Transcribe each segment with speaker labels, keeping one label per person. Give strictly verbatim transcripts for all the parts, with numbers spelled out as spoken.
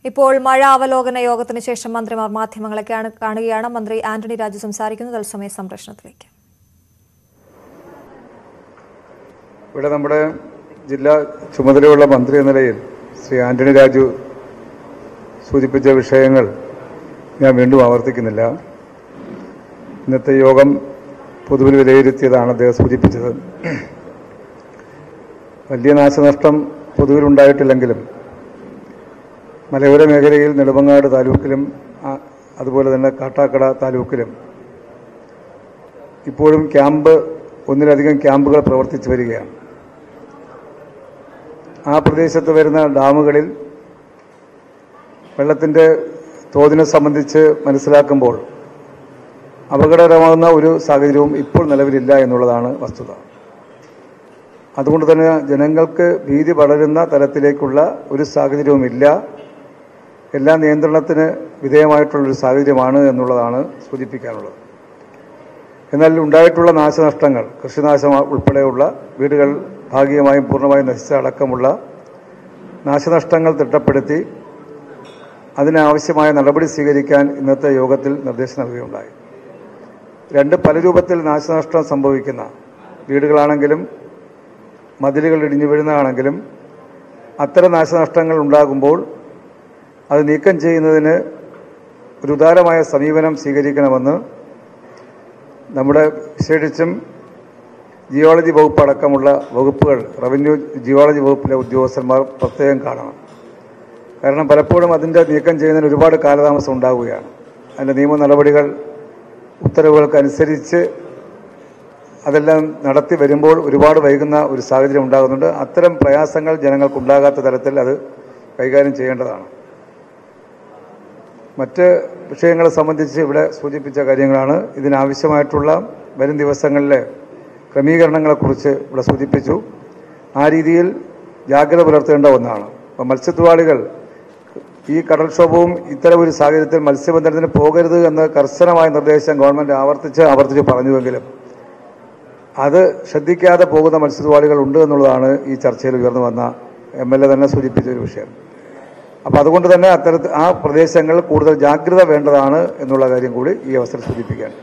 Speaker 1: ഇപ്പോൾ മഴ അവലോകന യോഗത്തിന് ശേഷം മന്ത്രിമാർ മാധ്യമങ്ങളെ കാണുകയാണ്. മന്ത്രി ആന്റണി രാജു സംസാരിക്കുന്നത് തത്സമയ സംപ്രേഷണത്തിലേക്ക്.
Speaker 2: ഇവിടെ നമ്മുടെ ജില്ലാ ചുമതലയുള്ള മന്ത്രി എന്ന നിലയിൽ ശ്രീ ആന്റണി രാജു സൂചിപ്പിച്ച വിഷയങ്ങൾ ഞാൻ വീണ്ടും ആവർത്തിക്കുന്നില്ല. ഇന്നത്തെ യോഗം പൊതുവിൽ വിലയിരുത്തിയതാണ് അദ്ദേഹം സൂചിപ്പിച്ചത്. വലിയ നാശനഷ്ടം പൊതുവിലുണ്ടായിട്ടില്ലെങ്കിലും മലയോര മേഖലയിൽ നെടുമങ്ങാട് താലൂക്കിലും അതുപോലെ തന്നെ കാട്ടാക്കട താലൂക്കിലും ഇപ്പോഴും ക്യാമ്പ് ഒന്നിലധികം ക്യാമ്പുകൾ പ്രവർത്തിച്ചു വരികയാണ്. ആ പ്രദേശത്ത് വരുന്ന ഡാമുകളിൽ വെള്ളത്തിൻ്റെ തോതിനെ സംബന്ധിച്ച് മനസ്സിലാക്കുമ്പോൾ അപകടകരമാകുന്ന ഒരു സാഹചര്യവും ഇപ്പോൾ നിലവിലില്ല എന്നുള്ളതാണ് വസ്തുത. അതുകൊണ്ട് തന്നെ ജനങ്ങൾക്ക് ഭീതി പടരുന്ന തരത്തിലേക്കുള്ള ഒരു സാഹചര്യവുമില്ല. എല്ലാ നിയന്ത്രണത്തിന് വിധേയമായിട്ടുള്ളൊരു സാഹചര്യമാണ് എന്നുള്ളതാണ് സൂചിപ്പിക്കാനുള്ളത്. എന്നാൽ ഉണ്ടായിട്ടുള്ള നാശനഷ്ടങ്ങൾ, കൃഷിനാശം ഉൾപ്പെടെയുള്ള വീടുകൾ ഭാഗികമായും പൂർണ്ണമായും നശിച്ച അടക്കമുള്ള നാശനഷ്ടങ്ങൾ തിട്ടപ്പെടുത്തി അതിനാവശ്യമായ നടപടി സ്വീകരിക്കാൻ ഇന്നത്തെ യോഗത്തിൽ നിർദ്ദേശം നൽകുകയുണ്ടായി. രണ്ട് പല രൂപത്തിൽ നാശനഷ്ടം സംഭവിക്കുന്ന വീടുകളാണെങ്കിലും മതിലുകൾ ഇടിഞ്ഞു വീഴുന്നതാണെങ്കിലും അത്തരം നാശനഷ്ടങ്ങൾ ഉണ്ടാകുമ്പോൾ അത് നീക്കം ചെയ്യുന്നതിന് ഒരു ഉദാരമായ സമീപനം സ്വീകരിക്കണമെന്ന് നമ്മുടെ വിശേഷിച്ചും ജിയോളജി വകുപ്പ് അടക്കമുള്ള വകുപ്പുകൾ, റവന്യൂ ജിയോളജി വകുപ്പിലെ ഉദ്യോഗസ്ഥന്മാർ പ്രത്യേകം കാണണം. കാരണം പലപ്പോഴും അതിൻ്റെ നീക്കം ചെയ്യുന്നതിന് ഒരുപാട് കാലതാമസം ഉണ്ടാവുകയാണ്. അതിൻ്റെ നിയമ നടപടികൾ ഉത്തരവുകൾക്കനുസരിച്ച് അതെല്ലാം നടത്തി വരുമ്പോൾ ഒരുപാട് വൈകുന്ന ഒരു സാഹചര്യം ഉണ്ടാകുന്നുണ്ട്. അത്തരം പ്രയാസങ്ങൾ ജനങ്ങൾക്കുണ്ടാകാത്ത തരത്തിൽ അത് കൈകാര്യം ചെയ്യേണ്ടതാണ്. മറ്റ് വിഷയങ്ങളെ സംബന്ധിച്ച് ഇവിടെ സൂചിപ്പിച്ച കാര്യങ്ങളാണ്. ഇതിനാവശ്യമായിട്ടുള്ള വരും ദിവസങ്ങളിലെ ക്രമീകരണങ്ങളെക്കുറിച്ച് ഇവിടെ സൂചിപ്പിച്ചു. ആ രീതിയിൽ ജാഗ്രത പുലർത്തേണ്ട ഒന്നാണ്. അപ്പം മത്സ്യത്തൊഴിലാളികൾ ഈ കടൽക്ഷോഭവും ഇത്തരം ഒരു സാഹചര്യത്തിൽ മത്സ്യബന്ധനത്തിന് പോകരുത് എന്ന് കർശനമായ നിർദ്ദേശം ഗവൺമെൻറ് ആവർത്തിച്ച് ആവർത്തിച്ച് പറഞ്ഞുവെങ്കിലും അത് ശ്രദ്ധിക്കാതെ പോകുന്ന മത്സ്യത്തൊഴിലാളികൾ ഉണ്ട് എന്നുള്ളതാണ് ഈ ചർച്ചയിൽ ഉയർന്നു വന്ന എം എൽ എ തന്നെ സൂചിപ്പിച്ച ഒരു വിഷയം. അപ്പം അതുകൊണ്ട് തന്നെ അത്തരത്തിൽ ആ പ്രദേശങ്ങളിൽ കൂടുതൽ ജാഗ്രത വേണ്ടതാണ് എന്നുള്ള കാര്യം കൂടി ഈ അവസരം സൂചിപ്പിക്കാൻ.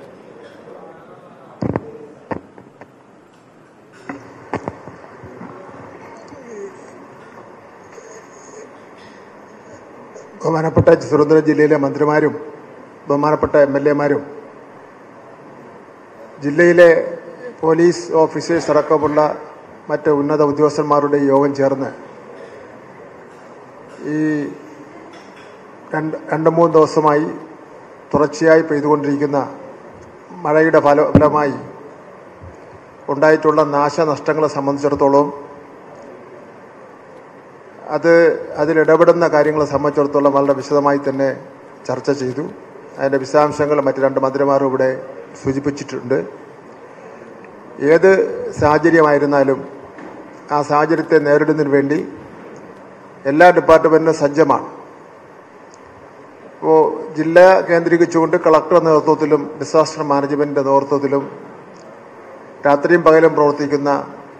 Speaker 3: ബഹുമാനപ്പെട്ട തിരുവനന്തപുരം ജില്ലയിലെ മന്ത്രിമാരും ബഹുമാനപ്പെട്ട എം എൽ എമാരും ജില്ലയിലെ പോലീസ് ഓഫീസേഴ്സ് അടക്കമുള്ള മറ്റ് ഉന്നത ഉദ്യോഗസ്ഥന്മാരുടെ യോഗം ചേർന്ന് ഈ രണ്ട് രണ്ട് മൂന്ന് ദിവസമായി തുടർച്ചയായി പെയ്തുകൊണ്ടിരിക്കുന്ന മഴയുടെ ഫല ഫലമായി ഉണ്ടായിട്ടുള്ള നാശനഷ്ടങ്ങളെ സംബന്ധിച്ചിടത്തോളം അത് അതിലിടപെടുന്ന കാര്യങ്ങളെ സംബന്ധിച്ചിടത്തോളം വളരെ വിശദമായി തന്നെ ചർച്ച ചെയ്തു. അതിൻ്റെ വിശദാംശങ്ങൾ മറ്റ് രണ്ട് മന്ത്രിമാരും ഇവിടെ സൂചിപ്പിച്ചിട്ടുണ്ട്. ഏത് സാഹചര്യമായിരുന്നാലും ആ സാഹചര്യത്തെ നേരിടുന്നതിന് വേണ്ടി എല്ലാ ഡിപ്പാർട്ട്മെൻറ്റിനും സജ്ജമാണ്. ഇപ്പോൾ ജില്ല കേന്ദ്രീകരിച്ചുകൊണ്ട് കളക്ടറുടെ നേതൃത്വത്തിലും ഡിസാസ്റ്റർ മാനേജ്മെൻറ്റിൻ്റെ നേതൃത്വത്തിലും രാത്രിയും പകലും പ്രവർത്തിക്കുന്ന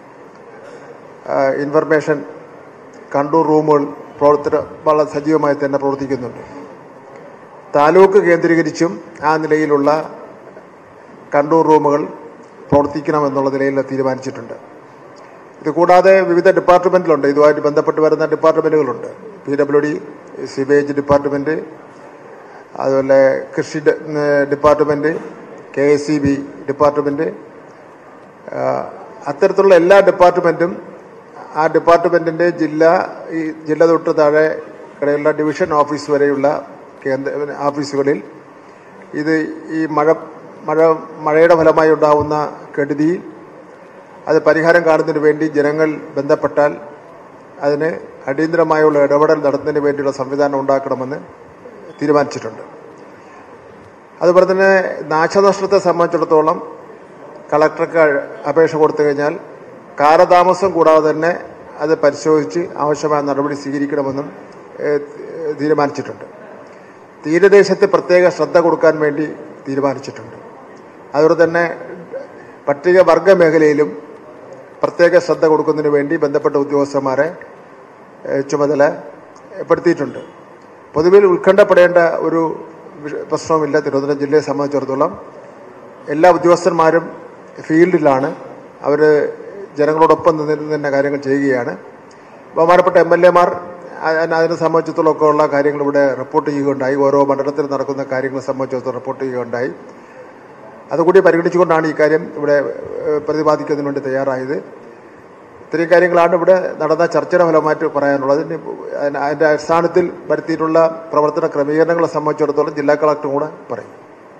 Speaker 3: ഇൻഫർമേഷൻ കൺട്രോൾ റൂമുകൾ പ്രവർത്തന വളരെ സജീവമായി തന്നെ പ്രവർത്തിക്കുന്നുണ്ട്. താലൂക്ക് കേന്ദ്രീകരിച്ചും ആ നിലയിലുള്ള കൺട്രോൾ റൂമുകൾ പ്രവർത്തിക്കണമെന്നുള്ള നിലയിൽ തീരുമാനിച്ചിട്ടുണ്ട്. ഇത് കൂടാതെ വിവിധ ഡിപ്പാർട്ട്മെൻറ്റിലുണ്ട്, ഇതുമായിട്ട് ബന്ധപ്പെട്ട് വരുന്ന ഡിപ്പാർട്ട്മെൻറ്റുകളുണ്ട്. P W D, sewage department, അതുപോലെ കൃഷി department, K S E B department, അത്തരത്തിലുള്ള എല്ലാ ഡിപ്പാർട്ട്മെൻറ്റും ആ ഡിപ്പാർട്ട്മെൻറ്റിൻ്റെ ജില്ല ഈ ജില്ല തൊട്ട് താഴെ കടയുള്ള ഡിവിഷൻ ഓഫീസ് വരെയുള്ള കേന്ദ്ര ഓഫീസുകളിൽ ഇത് ഈ മഴ മഴ മഴയുടെ ഫലമായി ഉണ്ടാകുന്ന കെടുതി അത് പരിഹാരം കാണുന്നതിന് വേണ്ടി ജനങ്ങൾ ബന്ധപ്പെട്ടാൽ അതിന് അടിയന്തരമായുള്ള ഇടപെടൽ നടത്തുന്നതിന് വേണ്ടിയുള്ള സംവിധാനം ഉണ്ടാക്കണമെന്ന് തീരുമാനിച്ചിട്ടുണ്ട്. അതുപോലെ തന്നെ നാശനഷ്ടത്തെ സംബന്ധിച്ചിടത്തോളം കളക്ടർക്ക് അപേക്ഷ കൊടുത്തു കഴിഞ്ഞാൽ കാലതാമസം കൂടാതെ തന്നെ അത് പരിശോധിച്ച് ആവശ്യമായ നടപടി സ്വീകരിക്കണമെന്നും തീരുമാനിച്ചിട്ടുണ്ട്. തീരദേശത്ത് പ്രത്യേക ശ്രദ്ധ കൊടുക്കാൻ വേണ്ടി തീരുമാനിച്ചിട്ടുണ്ട്. അതുപോലെ തന്നെ പട്ടികവർഗ മേഖലയിലും പ്രത്യേക ശ്രദ്ധ കൊടുക്കുന്നതിന് വേണ്ടി ബന്ധപ്പെട്ട ഉദ്യോഗസ്ഥന്മാരെ ചുമതലപ്പെടുത്തിയിട്ടുണ്ട്. പൊതുവിൽ ഉത്കണ്ഠപ്പെടേണ്ട ഒരു പ്രശ്നവുമില്ല. തിരുവനന്തപുരം ജില്ലയെ സംബന്ധിച്ചിടത്തോളം എല്ലാ ഉദ്യോഗസ്ഥന്മാരും ഫീൽഡിലാണ്. അവർ ജനങ്ങളോടൊപ്പം നിന്ന് തന്നെ കാര്യങ്ങൾ ചെയ്യുകയാണ്. ബഹുമാനപ്പെട്ട എം എൽ എമാർ അതിനെ സംബന്ധിച്ചിടത്തോളം ഒക്കെ ഉള്ള കാര്യങ്ങൾ ഇവിടെ റിപ്പോർട്ട് ചെയ്യുകയുണ്ടായി. ഓരോ മണ്ഡലത്തിൽ നടക്കുന്ന കാര്യങ്ങളെ സംബന്ധിച്ചിടത്തോളം റിപ്പോർട്ട് ചെയ്യുകയുണ്ടായി. അതുകൂടി പരിഗണിച്ചുകൊണ്ടാണ് ഈ കാര്യം ഇവിടെ പ്രതിപാദിക്കുന്നതിന് വേണ്ടി തയ്യാറായത്. ഇത്രയും കാര്യങ്ങളാണ് ഇവിടെ നടന്ന ചർച്ചയുടെ ഫലമായിട്ട് പറയാനുള്ളത്. അതിൻ്റെ അടിസ്ഥാനത്തിൽ വരുത്തിയിട്ടുള്ള പ്രവർത്തന ക്രമീകരണങ്ങളെ സംബന്ധിച്ചിടത്തോളം ജില്ലാ കളക്ടറും കൂടെ പറയും.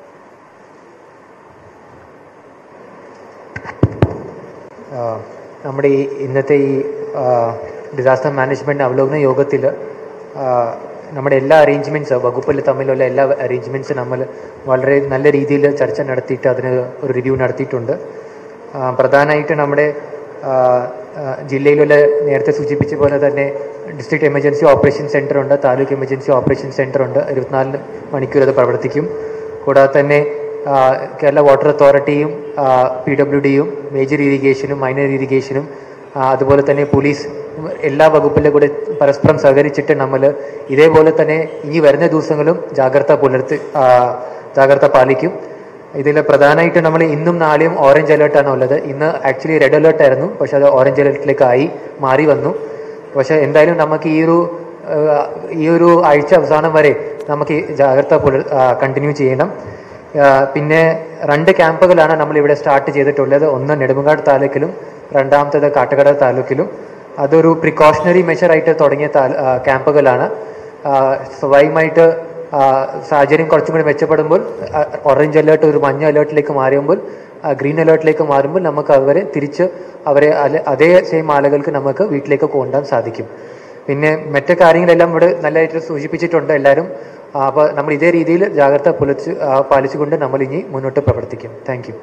Speaker 4: നമ്മുടെ ഈ ഇന്നത്തെ ഈ ഡിസാസ്റ്റർ മാനേജ്മെൻറ്റ് അവലോകന യോഗത്തിൽ നമ്മുടെ എല്ലാ അറേഞ്ച്മെൻറ്റ്സ് വകുപ്പിൽ തമ്മിലുള്ള എല്ലാ അറേഞ്ച്മെൻറ്റ്സ് നമ്മൾ വളരെ നല്ല രീതിയിൽ ചർച്ച നടത്തിയിട്ട് അതിന് ഒരു റിവ്യൂ നടത്തിയിട്ടുണ്ട്. പ്രധാനമായിട്ട് നമ്മുടെ ജില്ലയിലുള്ള നേരത്തെ സൂചിപ്പിച്ച പോലെ തന്നെ ഡിസ്ട്രിക്ട് എമർജൻസി ഓപ്പറേഷൻ സെൻ്റർ ഉണ്ട്, താലൂക്ക് എമർജൻസി ഓപ്പറേഷൻ സെൻ്റർ ഉണ്ട്. ഇരുപത്തിനാല് മണിക്കൂർ അത് പ്രവർത്തിക്കും. കൂടാതെ തന്നെ കേരള വാട്ടർ അതോറിറ്റിയും പി ഡബ്ല്യു ഡിയും മേജർ ഇറിഗേഷനും മൈനർ ഇറിഗേഷനും അതുപോലെ തന്നെ പോലീസ് എല്ലാ വകുപ്പിലെ കൂടെ പരസ്പരം സഹകരിച്ചിട്ട് നമ്മൾ ഇതേപോലെ തന്നെ ഇനി വരുന്ന ദിവസങ്ങളും ജാഗ്രത പുലർത്തി ജാഗ്രത പാലിക്കും. ഇതിൽ പ്രധാനമായിട്ട് നമ്മൾ ഇന്നും നാളെയും ഓറഞ്ച് അലേർട്ടാണ് ഉള്ളത്. ഇന്ന് ആക്ച്വലി റെഡ് അലേർട്ട് ആയിരുന്നു, പക്ഷെ അത് ഓറഞ്ച് അലേർട്ടിലേക്ക് ആയി മാറി വന്നു. പക്ഷെ എന്തായാലും നമുക്ക് ഈ ഒരു ഈ ഒരു ആഴ്ച അവസാനം വരെ നമുക്ക് ജാഗ്രത പുലർ കണ്ടിന്യൂ ചെയ്യണം. പിന്നെ രണ്ട് ക്യാമ്പുകളാണ് നമ്മളിവിടെ സ്റ്റാർട്ട് ചെയ്തിട്ടുള്ളത്. ഒന്ന് നെടുമങ്ങാട് താലൂക്കിലും രണ്ടാമത്തേത് കാട്ടുകട താലൂക്കിലും. അതൊരു പ്രിക്കോഷണറി മെഷറായിട്ട് തുടങ്ങിയ ക്യാമ്പുകളാണ്. സ്വാഭാവികമായിട്ട് സാഹചര്യം കുറച്ചും കൂടി മെച്ചപ്പെടുമ്പോൾ ഓറഞ്ച് അലേർട്ട് ഒരു മഞ്ഞ അലേർട്ടിലേക്ക് മാറുമ്പോൾ ഗ്രീൻ അലേർട്ടിലേക്ക് മാറുമ്പോൾ നമുക്ക് അവരെ തിരിച്ച് അവരെ അതേ സെയിം ആളുകൾക്ക് നമുക്ക് വീട്ടിലേക്ക് കൊണ്ടുപോകാൻ സാധിക്കും. പിന്നെ മറ്റു കാര്യങ്ങളെല്ലാം ഇവിടെ നല്ലതായിട്ട് സൂചിപ്പിച്ചിട്ടുണ്ട് എല്ലാവരും. അപ്പോൾ നമ്മൾ ഇതേ രീതിയിൽ ജാഗ്രത പുലർച്ച് പാലിച്ചുകൊണ്ട് നമ്മൾ ഇനി മുന്നോട്ട് പ്രവർത്തിക്കും. Thank you.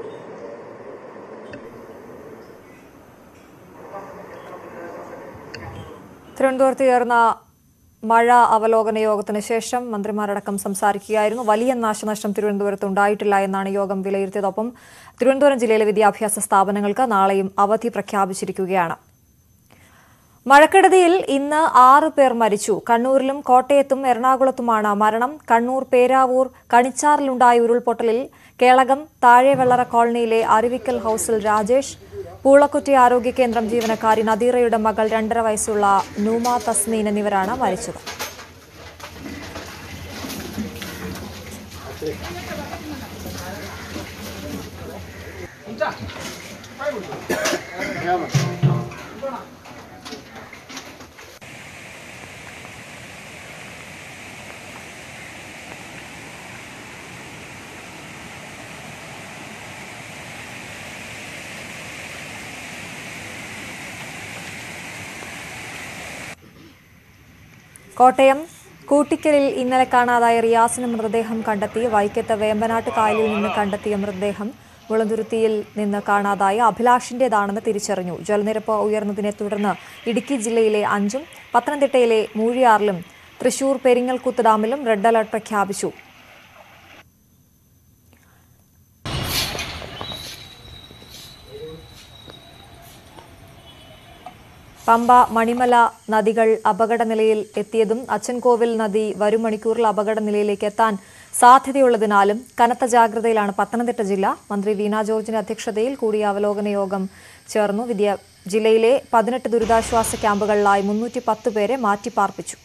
Speaker 1: തിരുവനന്തപുരത്ത് ചേർന്ന മഴ അവലോകന യോഗത്തിന് ശേഷം മന്ത്രിമാരടക്കം സംസാരിക്കുകയായിരുന്നു. വലിയ നാശനഷ്ടം തിരുവനന്തപുരത്ത് ഉണ്ടായിട്ടില്ല എന്നാണ് യോഗം വിലയിരുത്തിയതൊപ്പം തിരുവനന്തപുരം ജില്ലയിലെ വിദ്യാഭ്യാസ സ്ഥാപനങ്ങൾക്ക് നാളെയും അവധി പ്രഖ്യാപിച്ചിരിക്കുകയാണ്. മഴക്കെടുതിയിൽ ഇന്ന് ആറ് പേർ മരിച്ചു. കണ്ണൂരിലും കോട്ടയത്തും എറണാകുളത്തുമാണ് മരണം. കണ്ണൂർ പേരാവൂർ കണിച്ചാറിലുണ്ടായ ഉരുൾപൊട്ടലിൽ കേളകം താഴെ വെള്ളറ കോളനിയിലെ അരുവിക്കൽ ഹൌസിൽ രാജേഷ്, പൂളക്കുറ്റി ആരോഗ്യ കേന്ദ്രം ജീവനക്കാരി നദീറയുടെ മകൾ രണ്ടര വയസ്സുള്ള നൂമ തസ്നീൻ എന്നിവരാണ് മരിച്ചത്. കോട്ടയം കൂട്ടിക്കലിൽ ഇന്നലെ കാണാതായ റിയാസിന് മൃതദേഹം കണ്ടെത്തി. വൈക്കത്ത് വേമ്പനാട്ട് കായലിൽ നിന്ന് കണ്ടെത്തിയ മൃതദേഹം മുളന്തുരുത്തിയിൽ നിന്ന് കാണാതായ അഭിലാഷിന്റേതാണെന്ന് തിരിച്ചറിഞ്ഞു. ജലനിരപ്പ് ഉയർന്നതിനെ തുടർന്ന് ഇടുക്കി ജില്ലയിലെ അഞ്ചും പത്തനംതിട്ടയിലെ മൂഴിയാറിലും തൃശൂർ പെരിങ്ങൽകുത്ത് ഡാമിലും റെഡ് അലർട്ട് പ്രഖ്യാപിച്ചു. പമ്പ മണിമല നദികൾ അപകടനിലയിൽ എത്തിയതും അച്ചൻകോവിൽ നദി വരും മണിക്കൂറിൽ അപകടനിലയിലേക്ക് എത്താൻ സാധ്യതയുള്ളതിനാലും കനത്ത ജാഗ്രതയിലാണ് പത്തനംതിട്ട ജില്ല. മന്ത്രി വീണ ജോർജിന്റെ അധ്യക്ഷതയിൽ കൂടിയ അവലോകന യോഗം ചേർന്നു. വിദ്യ ജില്ലയിലെ പതിനെട്ട് ദുരിതാശ്വാസ ക്യാമ്പുകളിലായി മുന്നൂറ്റി പത്ത് പേരെ മാറ്റിപ്പാർപ്പിച്ചു.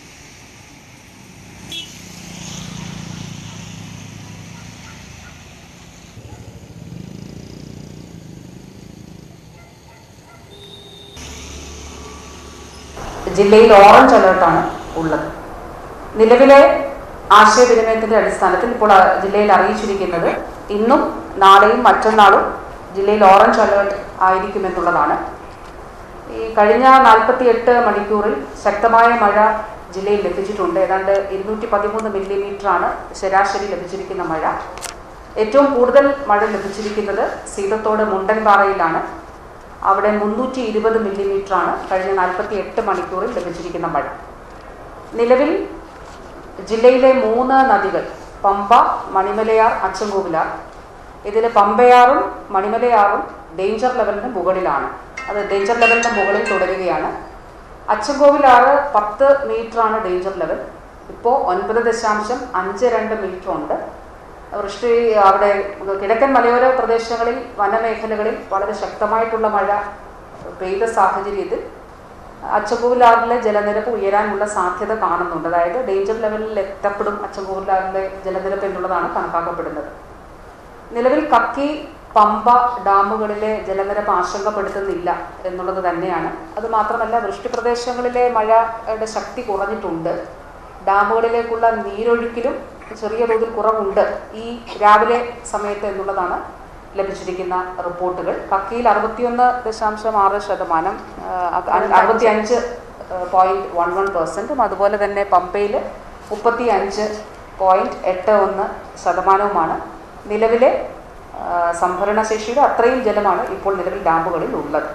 Speaker 5: ജില്ലയിൽ ഓറഞ്ച് അലേർട്ടാണ് ഉള്ളത്. നിലവിലെ ആശയവിനിമയത്തിന്റെ അടിസ്ഥാനത്തിൽ ഇപ്പോൾ ജില്ലയിൽ അറിയിച്ചിരിക്കുന്നത് ഇന്നും നാളെയും മറ്റന്നാളും ജില്ലയിൽ ഓറഞ്ച് അലേർട്ട് ആയിരിക്കുമെന്നുള്ളതാണ്. ഈ കഴിഞ്ഞ നാൽപ്പത്തി എട്ട് മണിക്കൂറിൽ ശക്തമായ മഴ ജില്ലയിൽ ലഭിച്ചിട്ടുണ്ട്. ഏതാണ്ട് ഇരുന്നൂറ്റി പതിമൂന്ന് മില്ലിമീറ്ററാണ് ശരാശരി ലഭിച്ചിരിക്കുന്ന മഴ. ഏറ്റവും കൂടുതൽ മഴ ലഭിച്ചിരിക്കുന്നത് സീതത്തോട് മുണ്ടൻപാറയിലാണ്. അവിടെ മുന്നൂറ്റി ഇരുപത് മില്ലിമീറ്ററാണ് കഴിഞ്ഞ നാൽപ്പത്തി എട്ട് മണിക്കൂറിൽ ലഭിച്ചിരിക്കുന്ന മഴ. നിലവിൽ ജില്ലയിലെ മൂന്ന് നദികൾ പമ്പ, മണിമലയാർ, അച്ചൻകോവിലാർ, ഇതിൽ പമ്പയാറും മണിമലയാറും ഡേഞ്ചർ ലെവലിന് മുകളിലാണ്. അത് ഡേഞ്ചർ ലെവലിന് മുകളിൽ തുടരുകയാണ്. അച്ചൻകോവിലാറ് പത്ത് മീറ്ററാണ് ഡേഞ്ചർ ലെവൽ. ഇപ്പോൾ ഒൻപത് ദശാംശം അഞ്ച് രണ്ട് മീറ്റർ ഉണ്ട്. വൃഷ്ടി അവിടെ കിഴക്കൻ മലയോര പ്രദേശങ്ങളിൽ വനമേഖലകളിൽ വളരെ ശക്തമായിട്ടുള്ള മഴ പെയ്ത സാഹചര്യത്തിൽ അച്ചൻകോവിലാറിലെ ജലനിരപ്പ് ഉയരാനുള്ള സാധ്യത കാണുന്നുണ്ട്. അതായത് ഡേഞ്ചർ ലെവലിൽ എത്തപ്പെടും അച്ചൻകോവിലാറിലെ ജലനിരപ്പ് എന്നുള്ളതാണ് കണക്കാക്കപ്പെടുന്നത്. നിലവിൽ കക്കി, പമ്പ ഡാമുകളിലെ ജലനിരപ്പ് ആശങ്കപ്പെടുത്തുന്നില്ല എന്നുള്ളത് തന്നെയാണ്. അതുമാത്രമല്ല, വൃഷ്ടിപ്രദേശങ്ങളിലെ മഴയുടെ ശക്തി കുറഞ്ഞിട്ടുണ്ട്. ഡാമുകളിലേക്കുള്ള നീരൊഴുക്കിലും ചെറിയ തോതിൽ കുറവുണ്ട് ഈ രാവിലെ സമയത്ത് എന്നുള്ളതാണ് ലഭിച്ചിരിക്കുന്ന റിപ്പോർട്ടുകൾ. കക്കിയിൽ അറുപത്തിയൊന്ന് ദശാംശം ആറ് ശതമാനം അറുപത്തി അഞ്ച് പോയിന്റ് വൺ വൺ പെർസെൻറ്റും അതുപോലെ തന്നെ പമ്പയിൽ മുപ്പത്തി അഞ്ച് പോയിന്റ് എട്ട് ഒന്ന് ശതമാനവുമാണ് നിലവിലെ സംഭരണശേഷിയുടെ അത്രയും ജലമാണ് ഇപ്പോൾ നിലവിൽ ഡാമുകളിൽ ഉള്ളത്.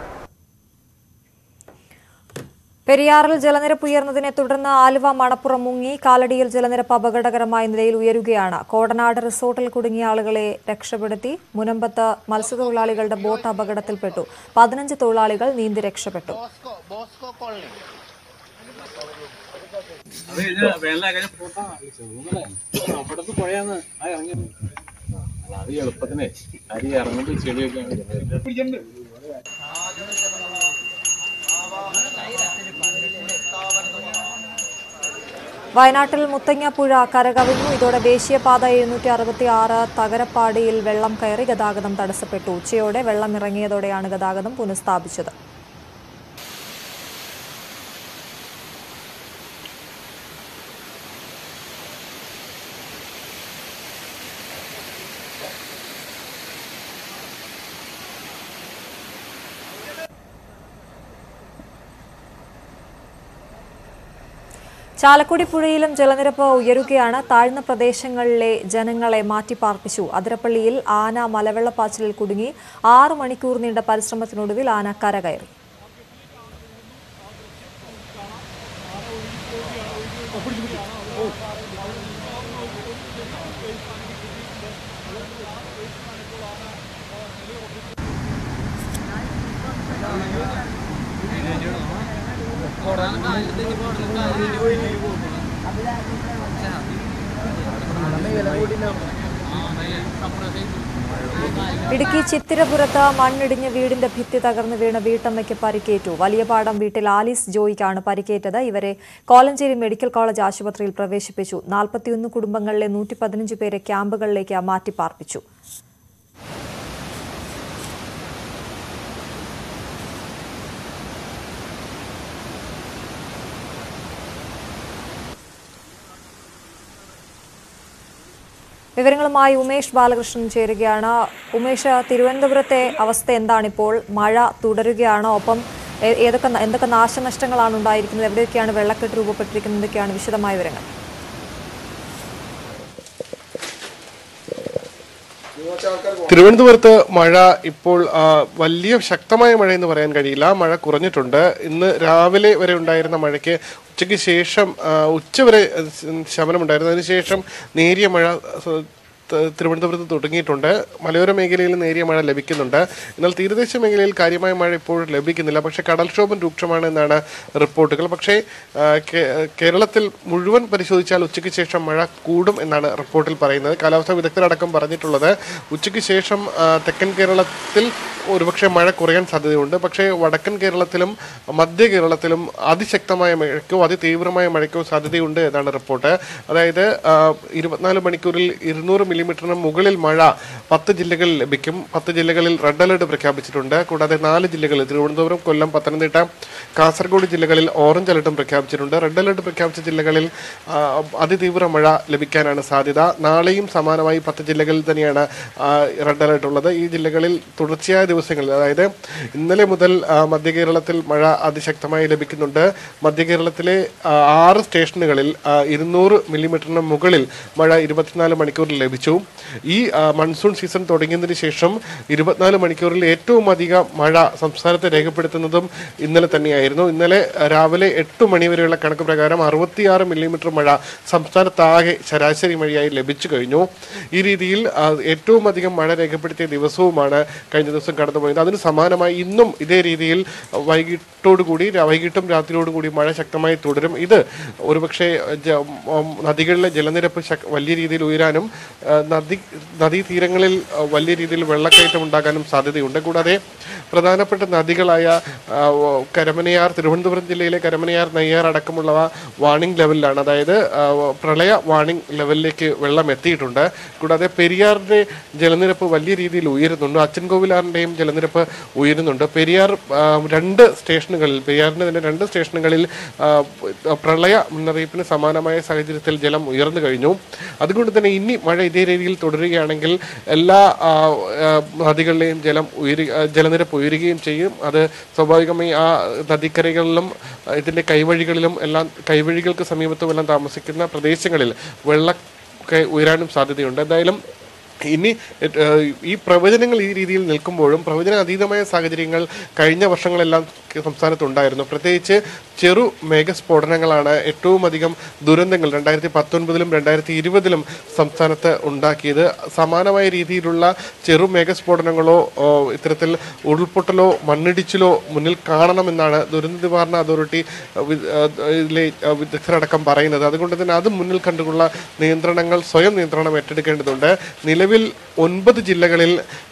Speaker 1: പെരിയാറിൽ ജലനിരപ്പ് ഉയർന്നതിനെ തുടർന്ന് ആലുവ മണപ്പുറം മുങ്ങി. കാലടിയിൽ ജലനിരപ്പ് അപകടകരമായ നിലയിൽ ഉയരുകയാണ്. കോടനാട് റിസോർട്ടിൽ കുടുങ്ങിയ ആളുകളെ രക്ഷപ്പെടുത്തി. മുനമ്പത്ത് മത്സ്യത്തൊഴിലാളികളുടെ ബോട്ട് അപകടത്തിൽപ്പെട്ടു. പതിനഞ്ച് തൊഴിലാളികൾ നീന്തി രക്ഷപ്പെട്ടു. വയനാട്ടിൽ മുത്തങ്ങാപ്പുഴ കരകവിഞ്ഞു. ഇതോടെ ദേശീയപാത എഴുന്നൂറ്റി അറുപത്തി ആറ് തകരപ്പാടിയിൽ വെള്ളം കയറി ഗതാഗതം തടസ്സപ്പെട്ടു. ഉച്ചയോടെ വെള്ളം ഇറങ്ങിയതോടെയാണ് ഗതാഗതം പുനഃസ്ഥാപിച്ചത്. ചാലക്കുടി പുഴയിലും ജലനിരപ്പ് ഉയരുകയാണ്. താഴ്ന്ന പ്രദേശങ്ങളിലെ ജനങ്ങളെ മാറ്റിപ്പാർപ്പിച്ചു. അതിരപ്പള്ളിയിൽ ആന മലവെള്ളപ്പാച്ചിലിൽ കുടുങ്ങി. ആറ് മണിക്കൂർ നീണ്ട പരിശ്രമത്തിനൊടുവിൽ ആന കരകയറി. ഇടുക്കി ചിത്തിരപുരത്ത് മണ്ണിടിഞ്ഞ് വീടിന്റെ ഭിത്തി തകർന്ന് വീണ വീട്ടമ്മയ്ക്ക് പരിക്കേറ്റു. വലിയപാടം വീട്ടിൽ ആലീസ് ജോയിക്കാണ് പരിക്കേറ്റത്. ഇവരെ കോലഞ്ചേരി മെഡിക്കൽ കോളേജ് ആശുപത്രിയിൽ പ്രവേശിപ്പിച്ചു. നാൽപ്പത്തിയൊന്ന് കുടുംബങ്ങളിലെ നൂറ്റി പതിനഞ്ച് പേരെ ക്യാമ്പുകളിലേക്ക് മാറ്റിപ്പാർപ്പിച്ചു. വിവരങ്ങളുമായി ഉമേഷ് ബാലകൃഷ്ണൻ ചേരുകയാണ്. ഉമേഷ്, തിരുവനന്തപുരത്തെ അവസ്ഥ എന്താണിപ്പോൾ? മഴ തുടരുകയാണോ? ഒപ്പം ഏതൊക്കെ എന്തൊക്കെ നാശനഷ്ടങ്ങളാണ് ഉണ്ടായിരിക്കുന്നത്? എവിടെയൊക്കെയാണ് വെള്ളക്കെട്ട് രൂപപ്പെട്ടിരിക്കുന്നത്? എന്തൊക്കെയാണ് വിശദമായ വിവരങ്ങൾ?
Speaker 6: തിരുവനന്തപുരത്ത് മഴ ഇപ്പോൾ വലിയ ശക്തമായ മഴ എന്ന് പറയാൻ കഴിയില്ല. മഴ കുറഞ്ഞിട്ടുണ്ട്. ഇന്ന് രാവിലെ വരെ ഉണ്ടായിരുന്ന മഴയ്ക്ക് ഉച്ചയ്ക്ക് ശേഷം ഉച്ചവരെ ശമനമുണ്ടായിരുന്നു. അതിനുശേഷം നേരിയ മഴ തിരുവനന്തപുരത്ത് തുടങ്ങിയിട്ടുണ്ട്. മലയോര മേഖലയിൽ നേരിയ മഴ ലഭിക്കുന്നുണ്ട്. എന്നാൽ തീരദേശ മേഖലയിൽ കാര്യമായ മഴ ഇപ്പോൾ ലഭിക്കുന്നില്ല. പക്ഷേ കടൽക്ഷോഭം രൂക്ഷമാണ് എന്നാണ് റിപ്പോർട്ടുകൾ. പക്ഷേ കേരളത്തിൽ മുഴുവൻ പരിശോധിച്ചാൽ ഉച്ചയ്ക്ക് ശേഷം മഴ കൂടും എന്നാണ് റിപ്പോർട്ടിൽ പറയുന്നത്. കാലാവസ്ഥാ വിദഗ്ധരടക്കം പറഞ്ഞിട്ടുള്ളത് ഉച്ചയ്ക്ക് ശേഷം തെക്കൻ കേരളത്തിൽ ഒരുപക്ഷെ മഴ കുറയാൻ സാധ്യതയുണ്ട്. പക്ഷേ വടക്കൻ കേരളത്തിലും മധ്യ കേരളത്തിലും അതിശക്തമായ മഴയ്ക്കോ അതിതീവ്രമായ മഴയ്ക്കോ സാധ്യതയുണ്ട് എന്നാണ് റിപ്പോർട്ട്. അതായത് ഇരുപത്തിനാല് മണിക്കൂറിൽ ഇരുന്നൂറ് മില്ലിമീറ്ററിന് മുകളിൽ മഴ പത്ത് ജില്ലകളിൽ ലഭിക്കും. പത്ത് ജില്ലകളിൽ റെഡ് അലർട്ട് പ്രഖ്യാപിച്ചിട്ടുണ്ട്. കൂടാതെ നാല് ജില്ലകളിൽ തിരുവനന്തപുരം, കൊല്ലം, പത്തനംതിട്ട, കാസർഗോഡ് ജില്ലകളിൽ ഓറഞ്ച് അലർട്ടും പ്രഖ്യാപിച്ചിട്ടുണ്ട്. റെഡ് അലർട്ട് പ്രഖ്യാപിച്ച ജില്ലകളിൽ അതിതീവ്ര മഴ ലഭിക്കാനാണ് സാധ്യത. നാളെയും സമാനമായി പത്ത് ജില്ലകളിൽ തന്നെയാണ് റെഡ് അലർട്ട് ഉള്ളത്. ഈ ജില്ലകളിൽ തുടർച്ചയായ ദിവസങ്ങളിൽ, അതായത് ഇന്നലെ മുതൽ മധ്യ കേരളത്തിൽ മഴ അതിശക്തമായി ലഭിക്കുന്നുണ്ട്. മധ്യ കേരളത്തിലെ ആറ് സ്റ്റേഷനുകളിൽ ഇരുന്നൂറ് മില്ലിമീറ്ററിന് മുകളിൽ മഴ ഇരുപത്തിനാല് മണിക്കൂറിൽ ലഭിച്ചു. ലഭിച്ചു. ഈ മൺസൂൺ സീസൺ തുടങ്ങിയതിന് ശേഷം ഇരുപത്തിനാല് മണിക്കൂറിൽ ഏറ്റവും അധികം മഴ സംസ്ഥാനത്ത് രേഖപ്പെടുത്തുന്നതും ഇന്നലെ തന്നെയായിരുന്നു. ഇന്നലെ രാവിലെ എട്ട് മണിവരെയുള്ള കണക്ക് പ്രകാരം അറുപത്തിയാറ് മില്ലിമീറ്റർ മഴ സംസ്ഥാനത്താകെ ശരാശരി മഴയായി ലഭിച്ചു കഴിഞ്ഞു. ഈ രീതിയിൽ ഏറ്റവും അധികം മഴ രേഖപ്പെടുത്തിയ ദിവസവുമാണ് കഴിഞ്ഞ ദിവസം കടന്നുപോയത്. അതിന് സമാനമായി ഇന്നും ഇതേ രീതിയിൽ വൈകിട്ടോടുകൂടി വൈകിട്ടും രാത്രിയോടുകൂടി മഴ ശക്തമായി തുടരും. ഇത് ഒരുപക്ഷെ നദികളിലെ ജലനിരപ്പ് വലിയ രീതിയിൽ ഉയരാനും നദി നദീതീരങ്ങളിൽ വലിയ രീതിയിൽ വെള്ളക്കയറ്റം ഉണ്ടാകാനും സാധ്യതയുണ്ട്. കൂടാതെ പ്രധാനപ്പെട്ട നദികളായ കരമനയാർ, തിരുവനന്തപുരം ജില്ലയിലെ കരമനയാർ, നെയ്യാർ അടക്കമുള്ളവ വാണിംഗ് ലെവലിലാണ്, അതായത് പ്രളയ വാണിംഗ് ലെവലിലേക്ക് വെള്ളം എത്തിയിട്ടുണ്ട്. കൂടാതെ പെരിയാറിന്റെ ജലനിരപ്പ് വലിയ രീതിയിൽ ഉയരുന്നുണ്ട്. അച്ചൻകോവിലാറിന്റെയും ജലനിരപ്പ് ഉയരുന്നുണ്ട്. പെരിയാർ രണ്ട് സ്റ്റേഷനുകളിൽ പെരിയാറിന്റെ തന്നെ രണ്ട് സ്റ്റേഷനുകളിൽ പ്രളയ മുന്നറിയിപ്പിന് സമാനമായ സാഹചര്യത്തിൽ ജലം ഉയർന്നു കഴിഞ്ഞു. അതുകൊണ്ട് തന്നെ ഇനി മഴ ഇതേ രീതിയിൽ തുടരുകയാണെങ്കിൽ എല്ലാ നദികളിലെയും ജലം ഉയരു ജലനിരപ്പ് ഉയരുകയും ചെയ്യും. അത് സ്വാഭാവികമായി ആ നദിക്കരകളിലും ഇതിന്റെ കൈവഴികളിലും എല്ലാം കൈവഴികൾക്ക് സമീപത്തുമെല്ലാം താമസിക്കുന്ന പ്രദേശങ്ങളിൽ വെള്ളം ഉയരാനും സാധ്യതയുണ്ട്. എന്തായാലും ഇനി ഈ പ്രവചനങ്ങൾ ഈ രീതിയിൽ നിൽക്കുമ്പോഴും പ്രവചന അതീതമായ സാഹചര്യങ്ങൾ കഴിഞ്ഞ വർഷങ്ങളെല്ലാം സംസ്ഥാനത്തുണ്ടായിരുന്നു. പ്രത്യേകിച്ച് ചെറു മേഘസ്ഫോടനങ്ങളാണ് ഏറ്റവും അധികം ദുരന്തങ്ങൾ രണ്ടായിരത്തി പത്തൊൻപതിലും രണ്ടായിരത്തി ഇരുപതിലും സംസ്ഥാനത്ത് ഉണ്ടാക്കിയത്. സമാനമായ രീതിയിലുള്ള ചെറു മേഘസ്ഫോടനങ്ങളോ ഇത്തരത്തിൽ ഉരുൾപൊട്ടലോ മണ്ണിടിച്ചിലോ മുന്നിൽ കാണണമെന്നാണ് ദുരന്ത നിവാരണ അതോറിറ്റി വിദഗ്ധരടക്കം പറയുന്നത്. അതുകൊണ്ട് തന്നെ അത് മുന്നിൽ കണ്ടുള്ള നിയന്ത്രണങ്ങൾ സ്വയം നിയന്ത്രണം ഏറ്റെടുക്കേണ്ടതുണ്ട്. നിലവിൽ ഒൻപത് ജില്ലകളിൽ